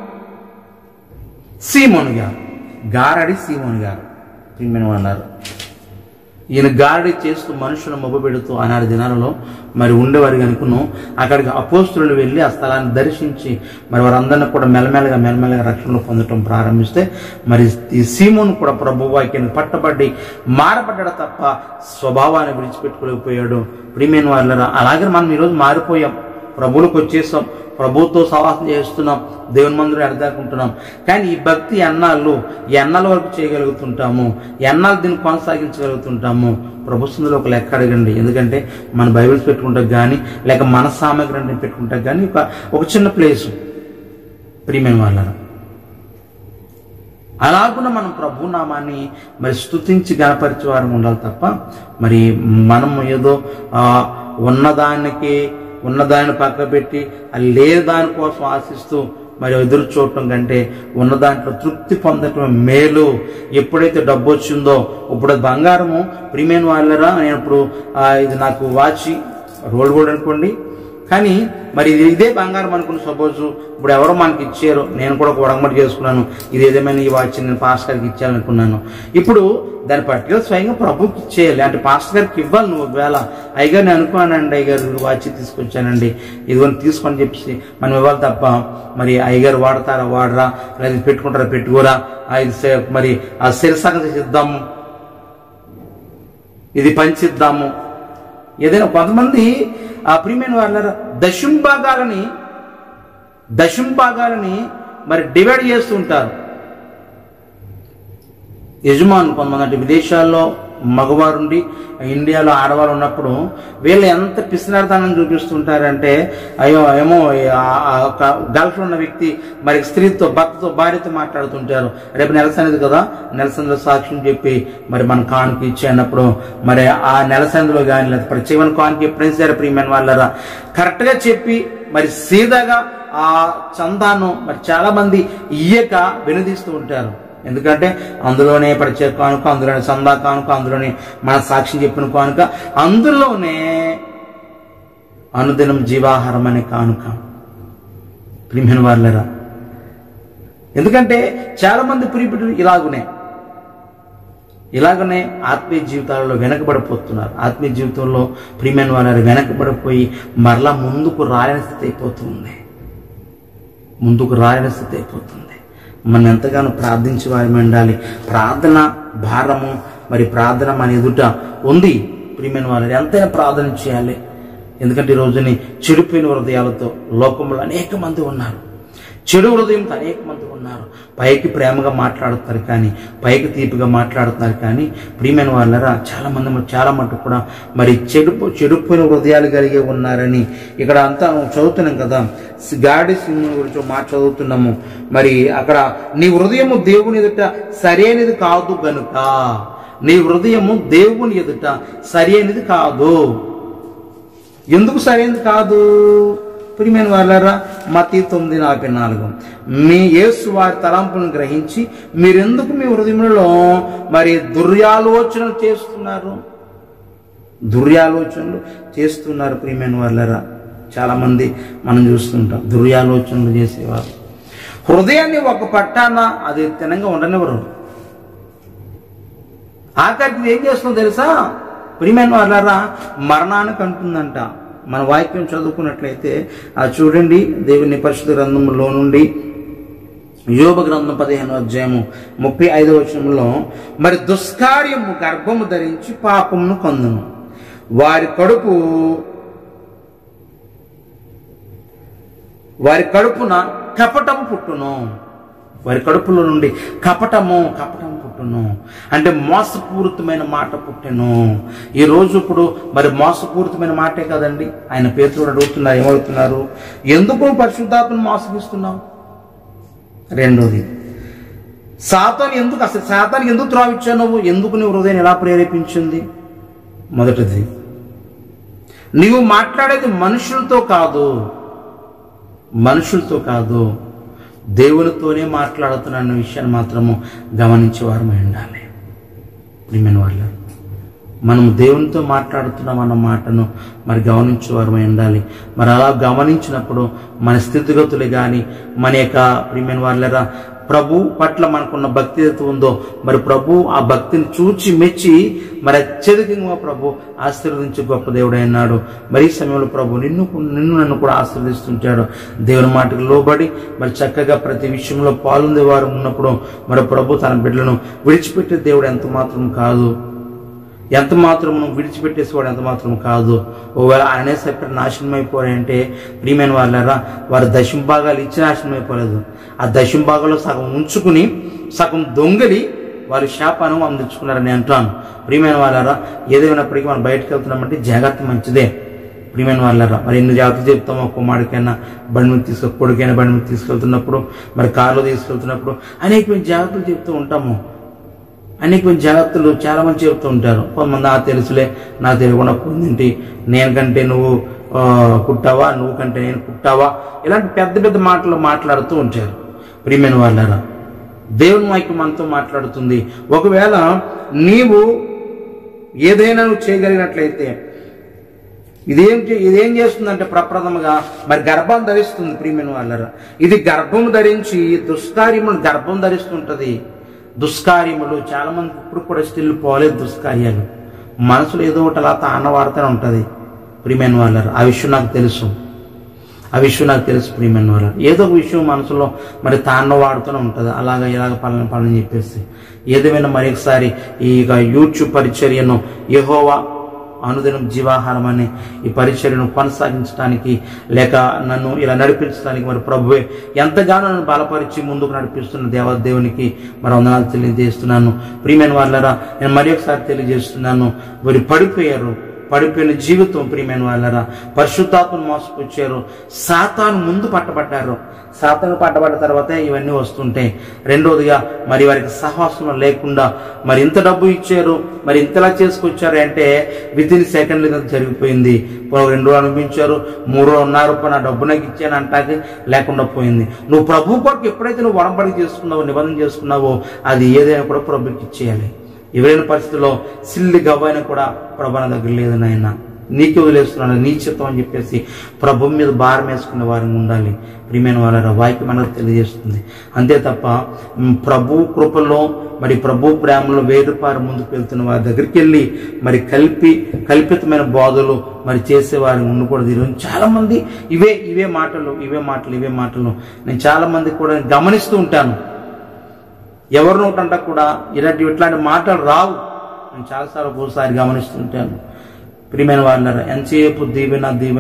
సీమోను గారు, గారడి సీమోను గారు. ప్రియమైన వాళ్ళారా, ఈయన గారడి చేస్తూ మనుషులను మొబ్బపెడుతూ ఆనాడు దినాలలో మరి ఉండేవారు కనుకను అక్కడికి అపోస్తులు వెళ్ళి ఆ స్థలాన్ని దర్శించి మరి వారందరినీ కూడా మెల్లమెల్లగా రక్షణలో పొందటం ప్రారంభిస్తే మరి ఈ సీమోను కూడా ప్రభు వాక్యానికి పట్టబడి మారపడ్డాడు తప్ప స్వభావాన్ని విడిచిపెట్టుకోలేకపోయాడు. ప్రియమైన వాళ్ళారా, అలాగే మనం ఈరోజు మారిపోయాం, ప్రభువులకు వచ్చేసాం, ప్రభుతో సహవాసం చేస్తున్నాం, దేవుని మందిరం ఎడదాకుంటున్నాం. కానీ ఈ భక్తి ఎన్నాళ్ళ వరకు చేయగలుగుతుంటాము? ఎన్నాళ్ళు దీన్ని కొనసాగించగలుగుతుంటాము? ప్రభుత్వంలో ఒక లెక్క అడగండి. ఎందుకంటే మన బైబిల్స్ పెట్టుకుంటాం కానీ, లేక మన సామగ్రి అంటే పెట్టుకుంటాం కానీ ఒక చిన్న ప్లేసు. ప్రియమైన వాళ్ళారా, అలాగున మనం ప్రభు నామాన్ని మరి స్తుతించి గణపరిచే వారం ఉండాలి తప్ప మరి మనం ఏదో ఉన్నదాన్ని పక్క పెట్టి లేని దానికోసం ఆశిస్తూ మరి ఎదురు చూడటం కంటే ఉన్న దాంట్లో తృప్తి పొందటం మేలు. ఎప్పుడైతే డబ్బు వచ్చిందో, ఇప్పుడు బంగారము ప్రియమైన వాళ్ళరా, నేను ఇప్పుడు ఇది నాకు వాచి రోల్ గోల్డ్ అనుకోండి, కానీ మరి ఇదే బంగారం అనుకున్న సపోజ్ ఇప్పుడు ఎవరో మనకి ఇచ్చారు, నేను కూడా ఒక ఉడగమటి చేసుకున్నాను, ఇది ఏదేమైనా ఈ వాచ్ నేను పాస్టర్ గారికి ఇచ్చాననుకున్నాను. ఇప్పుడు దాని పట్టుకెళ్ళి స్వయంగా ప్రభుకి ఇచ్చేయాలి. అంటే పాస్టర్ గారికి ఇవ్వాలి. నువ్వు ఒకవేళ అయ్యగారు నేను అనుకున్నానండి, అయ్యగారు వాచ్ తీసుకొచ్చానండి, ఇదిగోని తీసుకొని చెప్పేసి మనం ఇవ్వాలి తప్ప మరి అయ్యగారు వాడరా లేదా పెట్టుకుంటారా పెట్టుకోరా, మరి ఆ శిరసంగ చేద్దాము, ఇది పంచిద్దాము. ఏదైనా కొంతమంది ఆ ప్రియమైన వాళ్ళ దశంభాగాలని మరి డివైడ్ చేస్తూ ఉంటారు. యజమాను కొంతమంది అంటే విదేశాల్లో మగవారుండి ఇండియాలో ఆడవాళ్ళు ఉన్నప్పుడు వీళ్ళు ఎంత పిసినార్థాన్ని చూపిస్తుంటారంటే, ఏమో గల్ఫ్లో ఉన్న వ్యక్తి మరి స్త్రీతో భార్యతో మాట్లాడుతుంటారు. రేపు నెలసంది కదా, నెలసందిలో సాక్ష్యం చెప్పి మరి మన కానుక ఇచ్చి అన్నప్పుడు మరి ఆ నెలసందిలో కానీ లేదా ప్రత్యేకమైన కానుక ఎప్పుడైనా సరే ప్రియమైన వాళ్ళరా కరెక్ట్గా చెప్పి మరి సీదాగా ఆ చందాను మరి చాలా మంది ఇయ్యక వెనుదీస్తూ ఉంటారు. ఎందుకంటే అందులోనే ప్రత్యేక కానుక, అందులోనే చందా కానుక, అందులోనే మన సాక్ష్యం చెప్పిన కానుక, అందులోనే అనుదినం జీవాహారం అనే కానుక. ప్రియమైన వాళ్ళరా, ఎందుకంటే చాలా మంది ప్రియపుడు ఇలాగనే ఆత్మీయ జీవితాలలో వెనకబడిపోతున్నారు. ఆత్మీయ జీవితంలో ప్రియమైన వాళ్ళ వెనకబడిపోయి మరలా ముందుకు రాయని స్థితి అయిపోతుంది. మనం ఎంతగానో ప్రార్థించే వారిని ఉండాలి. ప్రార్థన భారము మరి ప్రార్థన మన ఎదుట ఉంది. ప్రియమైన వాళ్ళు ఎంతైనా ప్రార్థన చేయాలి. ఎందుకంటే ఈ రోజుని చెడిపోయిన హృదయాలతో లోకంలో అనేక మంది ఉన్నారు. చెడు హృదయంతో అనేక మంది ఉన్నారు. పైకి ప్రేమగా మాట్లాడుతున్నారు కానీ, పైకి తీపిగా మాట్లాడుతున్నారు కానీ ప్రియమైన వాళ్ళరా చాలా మటుకు కూడా మరి చెడిపోయిన హృదయాలు కలిగి ఉన్నారని ఇక్కడ అంతా చదువుతున్నాం కదా. గాడి సింహం గురించి మాట చదువుతున్నాము. మరి అక్కడ నీ హృదయము దేవుని ఎదుట సరైనది కాదు గనుక, నీ హృదయము దేవుని ఎదుట సరైనది కాదు. ఎందుకు సరైనది కాదు? ప్రియమైన వాళ్ళారా, మత్తయి 9:44 మీ యేసు వారి తలంపులను గ్రహించి మీరెందుకు మీ హృదయంలో మరి దుర్యాలోచనలు చేస్తున్నారు. ప్రియమైన వాళ్ళారా, చాలా మంది మనం చూస్తుంటాం దుర్యాలోచనలు చేసేవారు. హృదయాన్ని ఒక పట్టాన అది తినంగా ఉండనివ్వరు. ఆఖరికి ఏం చేస్తుందో తెలుసా? ప్రియమైన వాళ్ళారా, మరణానికి అంటుందంట. మన వాక్యం చదువుకున్నట్లయితే చూడండి, దేవుని పరిశుద్ధ గ్రంథంలో నుండి యోబు గ్రంథం 15వ అధ్యాయము 35వ వచనంలో, మరి దుష్కార్యము గర్భము ధరించి పాపమును కందును, వారి కడుపున కపటము పుట్టును. వారి కడుపులో నుండి కపటము పుట్టును అంటే మోసపూరితమైన మాట పుట్టెను. ఈరోజు ఇప్పుడు మరి మోసపూరితమైన మాటే కదండి. ఆయన పేతురుడు అడుగుతున్నారు, ఏమడుగుతున్నారు? ఎందుకు పరిశుద్ధాత్మను మోసగిస్తున్నావు? రెండోది, సాతానికి ఎందుకు త్రావిచ్చావు నువ్వు? ఎందుకు నీ హృదయాన్ని ఎలా ప్రేరేపించింది? మొదటిది, నీవు మాట్లాడేది మనుషులతో కాదు, దేవునితోనే మాట్లాడుతున్న విషయాన్ని మాత్రము గమనించేవారమై ఉండాలి. ప్రియమైన వాళ్ళు, మనం దేవునితో మాట్లాడుతున్నాం అన్న మాటను మరి గమనించేవారమై ఉండాలి. మరి అలా గమనించినప్పుడు మన స్థితిగతులు కానీ మన యొక్క ప్రియమైన వాళ్ళరా ప్రభు పట్ల మనకున్న భక్తి ఏదైతే ఉందో మరి ప్రభు ఆ భక్తిని చూచి మెచ్చి మరి అత్యధికంగా ప్రభు ఆశీర్వదించే గొప్ప దేవుడు అన్నాడు. మరి ఈ సమయంలో ప్రభు నన్ను కూడా ఆశీర్వదిస్తుంటాడు. దేవుని మాటకు లోబడి మరి చక్కగా ప్రతి విషయంలో పాల్గొనేవారు ఉన్నప్పుడు మరి ప్రభు తన బిడ్డలను విడిచిపెట్టే దేవుడు ఎంత మాత్రము విడిచిపెట్టేసేవాడు ఎంత మాత్రం కాదు. ఒకవేళ ఆయనే సెపరేట్ నాశనం అయిపోయారంటే ప్రియమైన వాళ్ళరా వారు దశంభాగాలు ఇచ్చి నాశనం అయిపోలేదు. ఆ దశంభాగాల్లో సగం ఉంచుకుని సగం దొంగలి వారి శాపాన్ని అందించుకున్నారని అంటాను. ప్రియమైన వాళ్ళరా ఏదేమైనప్పటికీ మనం బయటకు వెళ్తున్నామంటే జాగ్రత్త మంచిదే. ప్రియమైన వాళ్ళరా మరి ఎన్ని జాగ్రత్తలు చెప్తాము. కుమారుడికైనా బండి మీద కొడుకైనా బండి మీద తీసుకెళ్తున్నప్పుడు మరి కారులో తీసుకెళ్తున్నప్పుడు అనేకమైన జాగ్రత్తలు చెప్తూ ఉంటాము. అనేక జాగ్రత్తలు చాలా మంది చెబుతూ ఉంటారు. కొంతమంది నాకు తెలుసులే, నాకు తెలియకుండా పొందింటి, నేను కంటే నువ్వు కుట్టావా, నువ్వు కంటే నేను కుట్టావా, ఇలాంటి పెద్ద పెద్ద మాటలు మాట్లాడుతూ ఉంటారు. ప్రియమైన వాళ్ళారా దేవుని వాక్యం మనతో మాట్లాడుతుంది. ఒకవేళ నీవు ఏదైనా నువ్వు చేయగలిగినట్లయితే ఇదేం చేస్తుందంటే ప్రప్రథమగా మరి గర్భం ధరిస్తుంది. ప్రియమైన వాళ్ళారా ఇది గర్భం ధరించి దుష్కార్యములు గర్భం ధరిస్తుంటది. దుష్కార్యములు చాలా మంది ఇప్పుడు కూడా స్టిల్ పోలేదు. దుష్కార్యాలు మనసులో ఏదో ఒకటి అలా తానవాడుతూనే ఉంటుంది. ప్రియమైన వాళ్ళారు ఆ విషయం నాకు తెలుసు. ప్రియమైన వాళ్ళారు ఏదో ఒక విషయం మనసులో మరి తానవాడుతూనే ఉంటుంది. ఇలాగ పలానా చెప్పేసి ఏదేమైనా మరి ఒకసారి ఈ యూట్యూబ్ పరిచర్యను యెహోవా అనుదినం జీవాహారం అనే ఈ పరిచర్యను కొనసాగించడానికి లేక నన్ను ఇలా నడిపించడానికి మరి ప్రభువే ఎంతగానో నన్ను బలపరిచి ముందుకు నడిపిస్తున్న దేవదేవునికి మరి వందనాలు తెలియజేస్తున్నాను. ప్రియమైన వాళ్ళరా నేను మరి ఒకసారి తెలియజేస్తున్నాను. మరి పడిపోయిన జీవితం ప్రియమైన వాళ్ళరా పరిశుద్ధాత్మను మోసపుచ్చారు. సాతాను ముందు పట్టబడ్డారు. సాతాను పట్టబడ్డ తర్వాత ఇవన్నీ వస్తుంటాయి. రెండోదిగా మరి వారికి సహవాసం లేకుండా మరి ఇంత డబ్బు ఇచ్చారు, మరి ఇంతలా చేసుకొచ్చారు అంటే వితిన్ సెకండ్ జరిగిపోయింది. 2 రోజులు అనిపించారు, 3 రోజులు ఉన్నారు, నా డబ్బు నాకు ఇచ్చాను అంటాకి లేకుండా పోయింది. నువ్వు ప్రభు కొరకు ఎప్పుడైతే నువ్వు వడంబడి చేసుకున్నావో, నిబంధన చేసుకున్నావో అది ఏదైనా కూడా ప్రభుకి ఇచ్చేయాలి. ఎవరైనా పరిస్థితుల్లో సిల్లి గవ్వైనా కూడా ప్రభు నా దగ్గర లేదు నాయన, నీకే వదిలేస్తున్నాను, నీ చిత్తం అని చెప్పేసి ప్రభు మీద భారం వేసుకునే వారిని ఉండాలి. ప్రియమైన వాళ్ళ వాక్యం మనకు తెలియజేస్తుంది. అంతే తప్ప ప్రభు కృపలో మరి ప్రభు ప్రేమలో వేరుపారు ముందుకు వెళ్తున్న వారి దగ్గరికి వెళ్ళి మరి కల్పితమైన బోధలు మరి చేసేవారిని ఉండకూడదు. ఈరోజు చాలా మంది ఇవే మాటలు నేను చాలా మంది కూడా గమనిస్తూ ఉంటాను. ఎవరి నోటంట కూడా ఇట్లాంటి మాటలు రావు. నేను చాలాసార్లు ఒకసారి గమనిస్తుంటాను. ప్రియమైన వాళ్ళారా ఎంతసేపు దీవెన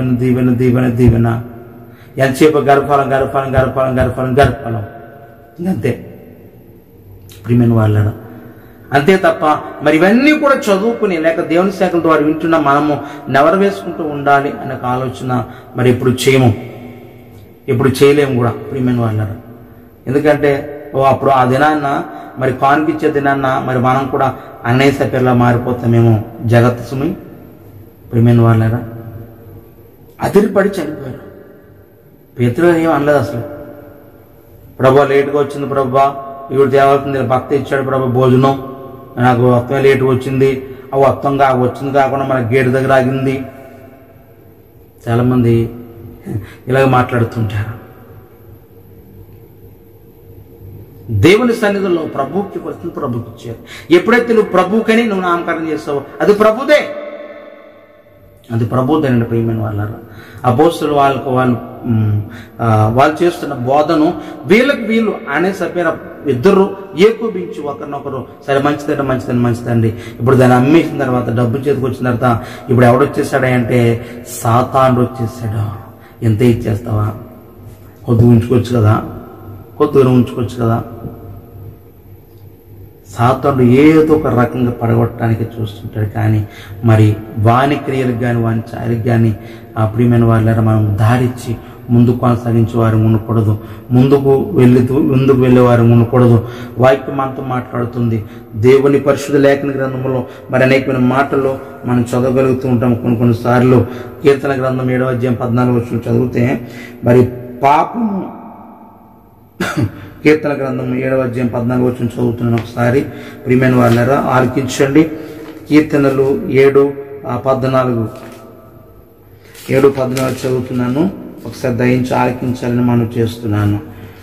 ఎంతసేపు గర్భఫలం అంతే. ప్రియమైన వాళ్ళారా అంతే తప్ప మరి ఇవన్నీ కూడా చదువుకుని లేక దేవుని శాఖల ద్వారా వింటున్నా మనము నెవరు వేసుకుంటూ ఉండాలి అనే ఆలోచన మరి ఇప్పుడు చేయలేము కూడా. ప్రియమైన వాళ్ళారా ఎందుకంటే అప్పుడు ఆ దినాన్న మరి కానిపించే దినాన్న మరి మనం కూడా అన్నయ్య సపేర్లా మారిపోతామేమో జగత్తు సుమి. ప్రియమైన వాళ్ళారా అదిరిపడి చనిపోయారు. పేతురు ఏం అనలేదు అసలు. ప్రభా లేటుగా వచ్చింది, ప్రభా ఇవి తేవాల్సింది, భక్తి ఇచ్చాడు ప్రభా భోజనం, నాకు మొత్తం లేటుగా వచ్చింది, ఆ మొత్తంగా వచ్చింది కాకుండా మన గేటు దగ్గర ఆగింది. చాలామంది ఇలాగ మాట్లాడుతుంటారు. దేవుని సన్నిధిలో ప్రభువుకి వస్తుంది, ప్రభుకి ఇచ్చారు. ఎప్పుడైతే నువ్వు ప్రభుకని నువ్వు నామకరణం చేస్తావో అది ప్రభుదే. అది ప్రభుత్వండి ప్రియమైన వాళ్ళారా. అపోస్తలులు వాళ్ళు చేస్తున్న బోధను వీళ్ళు అనే సపేర ఇద్దరు ఏకోపించి ఒకరినొకరు సరే మంచిదండి. ఇప్పుడు దాన్ని అమ్మేసిన తర్వాత డబ్బు చేతికి వచ్చిన తర్వాత ఇప్పుడు ఎవడొచ్చేసాడా అంటే సాతానుడు వచ్చేసాడు. ఎంత ఇచ్చేస్తావా? కొద్దిగా ఉంచుకోవచ్చు కదా. సాతానుడు ఏదో ఒక రకంగా పడగొట్టడానికి చూస్తుంటాడు. కానీ మరి వాని క్రియలకు కానీ వాని చాయలకు కానీ ఆ ప్రియమైన వాళ్ళ మనం దారిచ్చి ముందుకు కొనసాగించే వారు ఉండకూడదు. ముందుకు వెళ్ళే వారు ఉండకూడదు. వాక్యం మనతో మాట్లాడుతుంది. దేవుని పరిశుద్ధ లేఖన గ్రంథంలో మరి అనేకమైన మాటలు మనం చదవగలుగుతూ ఉంటాం. కొన్నిసార్లు కీర్తన గ్రంథం 7వ అధ్యాయం 14వ వచనం చదివితే మరి పాపము కీర్తన గ్రంథం 7వ అధ్యాయం 14వ వచనం చదువుతున్నాను. ఒకసారి ప్రియమైన వాళ్ళారా ఆలకించండి. కీర్తనలు 7:14 చదువుతున్నాను. ఒకసారి దయించి ఆలకించాలని మనం చేస్తున్నాను.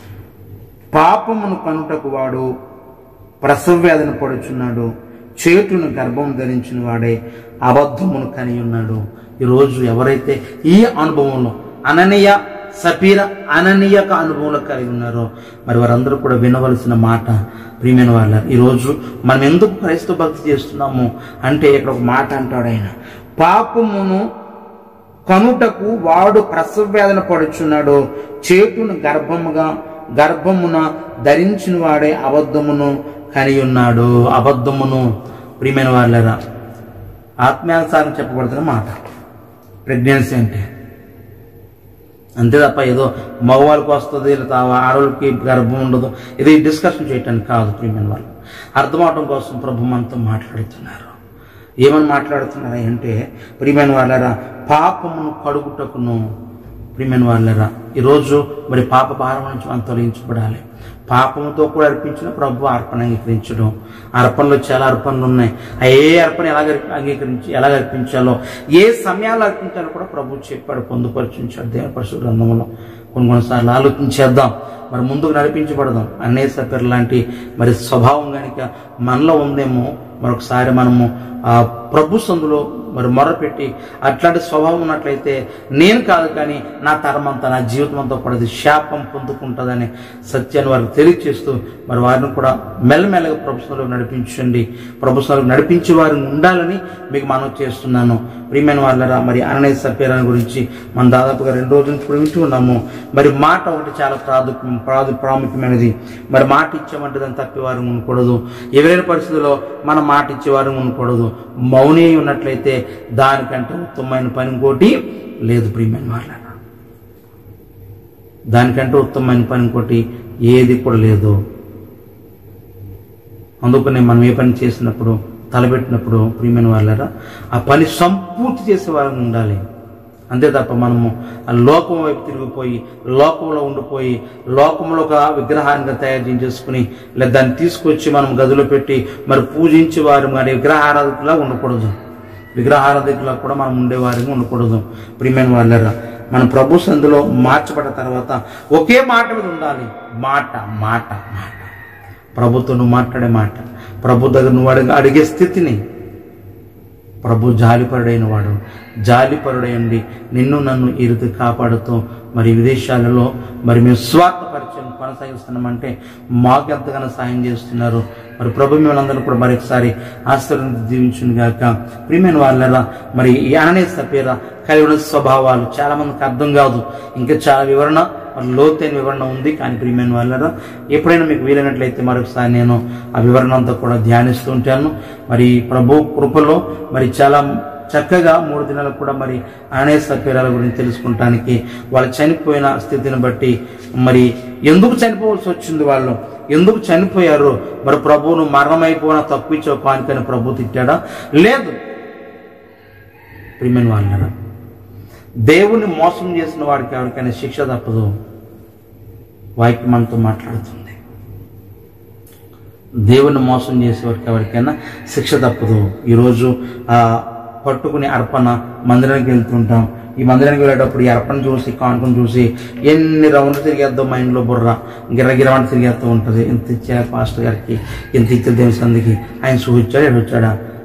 పాపమును కనుటకు వాడు ప్రసవ వేదన పడుచున్నాడు. చేటును గర్భం ధరించిన వాడే అబద్ధమును కని ఉన్నాడు. ఈరోజు ఎవరైతే ఈ అనుభవంలో అననీయ సపీర అననీయక అనుభవంలో కలిగి ఉన్నారో మరి వారందరూ కూడా వినవలసిన మాట ప్రియమైన వాళ్ళ. ఈరోజు మనం ఎందుకు క్రైస్తవ భక్తి చేస్తున్నాము అంటే ఇక్కడ ఒక మాట అంటాడు ఆయన, పాపమును కనుటకు వాడు ప్రసవ వేదన పడుచున్నాడు. చేటును గర్భమున ధరించిన వాడే అబద్ధమును కని ఉన్నాడు. అబద్ధమును ప్రియమైన వాళ్ళరా ఆత్మీయానుసారం చెప్పబడుతున్న మాట ప్రెగ్నెన్సీ అంటే. అంతే తప్ప ఏదో మగవాళ్ళకి వస్తుంది లేదా ఆడవాళ్ళకి గర్భం ఉండదు ఇది డిస్కషన్ చేయటానికి కాదు. ప్రియమైన వాళ్ళు అర్థమవటం కోసం ప్రభు మనతో మాట్లాడుతున్నారు. ఏమని మాట్లాడుతున్నారా అంటే ప్రియమైన వాళ్ళరా పాపమును కడుగుటకును. ప్రియమైన వాళ్ళరా ఈరోజు మరి పాప భారం నుంచి మనం తొలగించబడాలి. పాపముతో కూడా అర్పించిన ప్రభు అర్పణ అంగీకరించడం. అర్పణలో చాలా అర్పణలు ఉన్నాయి. ఏ అర్పణ ఎలా అర్పించాలో ఏ సమయాల్లో అర్పించాలో కూడా ప్రభు చెప్పాడు, పొందుపరిచించాడు దేవుని పరిశుద్ధ గ్రంథంలో. కొన్నిసార్లు ఆలోచించేద్దాం, మరి ముందుకు నడిపించబడదాం. అన్నే సపేర్ లాంటి మరి స్వభావం కనుక మనలో ఉందేమో మరొకసారి మనము ఆ ప్రభు సందులో మరి మొరపెట్టి అట్లాంటి స్వభావం ఉన్నట్లయితే నేను కాదు కానీ నా తరం అంతా నా జీవితం అంతా కూడా అది శాపం పొందుకుంటుందనే సత్యాన్ని వారికి తెలియజేస్తూ మరి వారిని కూడా మెల్లమెల్లగా ప్రభుత్వంలో నడిపించండి. ప్రభుత్వంలో నడిపించే వారిని ఉండాలని మీకు మనం చేస్తున్నాను. ప్రియమైన వాళ్ళరా మరి అననీయ సపీరా గురించి మనం దాదాపుగా 2 రోజుల నుంచి వింటూ ఉన్నాము. మరి మాట ఒకటి చాలా ప్రాముఖ్యమైనది. మరి మాట ఇచ్చామంటే దాన్ని తప్పేవారు ఉండకూడదు. ఎవరైనా పరిస్థితుల్లో మనం మాట ఇచ్చేవారు ఉండకూడదు. మౌని ఉన్నట్లయితే దానికంటే ఉత్తమమైన పని ఇంకోటి లేదు. ప్రియమైన వాళ్ళరా దానికంటే ఉత్తమమైన పని ఇంకోటి ఏది కూడా లేదు. అందుకనే మనం ఏ పని చేసినప్పుడు తలపెట్టినప్పుడు ప్రియమైన వాళ్ళరా ఆ పని సంపూర్తి చేసేవారు ఉండాలి. అంతే తప్ప మనము ఆ లోకం వైపు తిరిగిపోయి లోకంలో ఉండిపోయి లోకంలో ఒక విగ్రహాన్ని తయారు చేసుకుని లేదా దాన్ని తీసుకొచ్చి మనం గదిలో పెట్టి మరి పూజించే వారు మరి విగ్రహారాధకులా ఉండకూడదు. విగ్రహారాధకులా కూడా మనం ఉండేవారిగా ఉండకూడదు. ప్రియమైన వాళ్ళరా మన ప్రభు సందులో మార్చబడ్డ తర్వాత ఒకే మాట మీద ఉండాలి. మాట మాట మాట ప్రభుతో నువ్వు మాట్లాడే మాట, ప్రభు దగ్గర నువ్వు అడిగే స్థితిని. ప్రభు జాలిపరుడైన వాడు, జాలిపరుడైండి నిన్ను నన్ను ఈ రీతి కాపాడుతూ మరి విదేశాలలో మరి మేము స్వార్థ పరిచయం కొనసాగిస్తున్నామంటే మాకు ఎంతగానో సాయం చేస్తున్నారు. మరి ప్రభు మిమ్మల్ని కూడా మరొకసారి ఆశీర్వాదం దీవించును గాక. ప్రియమైన వాళ్ళరా మరి ఈ అననీయ సపీరా కలిగి ఉన్న స్వభావాలు చాలా మందికి అర్థం కాదు. ఇంకా చాలా వివరణ మరి లోతైన వివరణ ఉంది. కానీ ప్రియమైన వాళ్ళరా ఎప్పుడైనా మీకు వీలైనట్లయితే మరొకసారి నేను ఆ వివరణ అంతా కూడా ధ్యానిస్తూ ఉంటాను. మరి ప్రభు కృపలో మరి చాలా చక్కగా 3 దినాలకు కూడా మరి అననీయ సపీరాల గురించి తెలుసుకుంటానికి వాళ్ళు చనిపోయిన స్థితిని బట్టి మరి ఎందుకు చనిపోవాల్సి వచ్చింది, వాళ్ళు ఎందుకు చనిపోయారు, మరి ప్రభువును మరణమైపోయినా తప్పించో పానికని ప్రభు తిట్టాడా? లేదు. ప్రియమైన వాళ్ళరా దేవుని మోసం చేసిన వాడికి ఎవరికైనా శిక్ష తప్పదు. వాక్యం మనతో మాట్లాడుతుంది. దేవుని మోసం చేసేవారికి ఎవరికైనా శిక్ష తప్పదు. ఈరోజు పట్టుకుని అర్పణ మందిరానికి వెళ్తుంటాం. ఈ మందిరానికి వెళ్ళేటప్పుడు ఈ అర్పణ చూసి కానుకను చూసి ఎన్ని రౌండ్లు తిరిగేద్దాం మైండ్లో బుర్ర గిరగిరవంట తిరిగేస్తూ ఉంటుంది. ఎంత ఇచ్చా పాస్టర్ గారికి, ఎంత ఇచ్చే దేవుని సందికి, ఆయన చూపించాడు ఎడొచ్చాడా,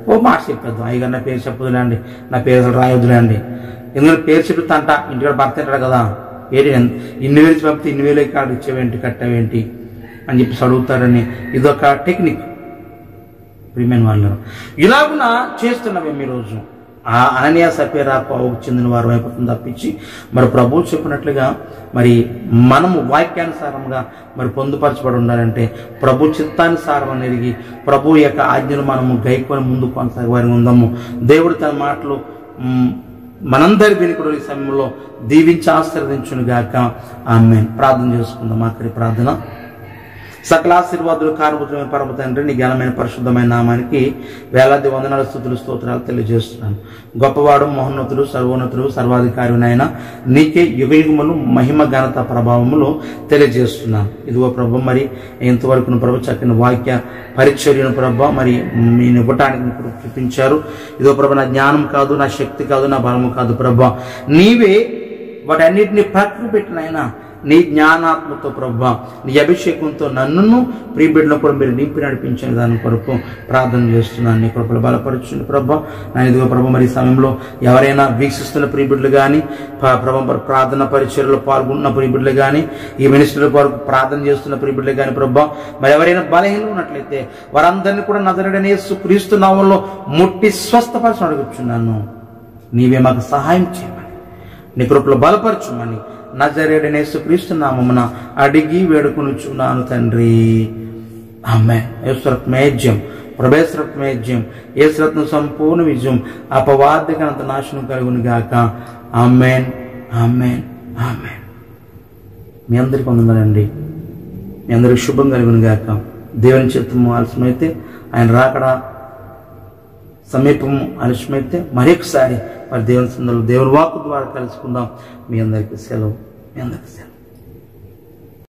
ఓ మాట చెప్పేద్దాం, అయ్యగారు నా పేరు చెప్పదులే అండి, నా పేరు అసలు రాయొద్దులే అండి, ఎందుకంటే పేరు చెప్తుందంట ఇంటికాడ భర్త తింటాడు కదా, ఏంటి ఇన్ని వేలు పంపితే ఇన్ని వేలు కాడు ఇచ్చేవేంటి కట్టావేంటి అని చెప్పేసి అడుగుతారని ఇదొక టెక్నిక్. ప్రియమైన వాళ్ళు ఇలాగున చేస్తున్నాం ఈ రోజు. ఆ అననీయ సపేరా పావుకు చెందిన వారు అయిపోతుంది తప్పించి మరి ప్రభువు చెప్పినట్లుగా మరి మనము వాక్యానుసారంగా మరి పొందుపరచబడి ఉండాలంటే ప్రభు చిత్తానుసారం అనేది ప్రభు యొక్క ఆజ్ఞలు మనము గైకొని ముందు కొనసాగే వారి ఉందాము. దేవుడు తన మాటలు మనందరి వినికుడు ఈ సమయంలో దీవించి ఆశీర్వదించును గాక. ఆమేన్. ప్రార్థన చేసుకుందాం. ఆఖరి ప్రార్థన. సకల ఆశీర్వాదులు కారణభూతమైన పరమ తండ్రి, నీ జ్ఞానమైన పరిశుద్ధమైన నామానికి వేలాది వందనాల స్తుతులు స్తోత్రాలు తెలియజేస్తున్నాను. గొప్పవాడు, మహోన్నతుడు, సర్వోన్నతుడు, సర్వాధికారి అయిన నీకే యుగయుగములు మహిమ ఘనత ప్రభావములు తెలియజేస్తున్నాను. ఇదిగో ప్రభు, మరి ఇంతవరకు ప్రభు చక్కని వాక్య పరిచర్యను ప్రభు మరి నేను ఇవ్వటానికి చూపించారు. ఇదిగో ప్రభు, నా జ్ఞానం కాదు, నా శక్తి కాదు, నా బలము కాదు ప్రభు, నీవే వాటన్నిటిని ప్రకృతి పెట్టినైనా నీ జ్ఞానాత్మతో ప్రభా, నీ అభిషేకంతో నన్ను ప్రియబిడ్డలో కూడా మీరు నింపి నడిపించిన దాని కొరకు ప్రార్థన చేస్తున్నాను. నీ కృపలు బలపరచుండి ప్రభా. నేను ఇదిగో ప్రభా, మరి సమయంలో ఎవరైనా వీక్షిస్తున్న ప్రియబిడ్డలు కానీ ప్రభా ప్రార్థన పరిచర్యలో పాల్గొన్న ప్రియబిడ్డలు కానీ ఈ మినిస్టర్ల కొరకు ప్రార్థన చేస్తున్న ప్రియబిడ్డలు కానీ ప్రభా, మరి ఎవరైనా బలహీనలు ఉన్నట్లయితే వారందరినీ కూడా నజరేయుడైన యేసుక్రీస్తు నామములో ముట్టి స్వస్థపరచని అడుగుచున్నాను. నీవే మాకు సహాయం చేయమని, నీ కృపలు బలపరచుమని నజరేయుడైన యేసుక్రీస్తు నామమున అడిగి వేడుకొనుచున్నాను తండ్రి. ఆమేన్. యేసురత్మేజ్యం, ప్రభేశ్వరత్మేజ్యం, యేసురత్న సంపూర్ణ విజయం, అపవాదికనంత నాశనం కలుగును గాక. ఆమేన్, ఆమేన్, ఆమేన్. మీ అందరికీ వందనాలండి. మీ అందరికి శుభం కలుగును గాక. దేవుని చిత్తము ఆలస్యమైతే, ఆయన రాకడా సమీపము ఆలస్యమైతే మరొకసారి మరి దేవుని సందర్భంలో దేవుని వాక్కు ద్వారా కలుసుకుందాం. మీ అందరికీ సెలవు. మీ అందరికీ సెలవు.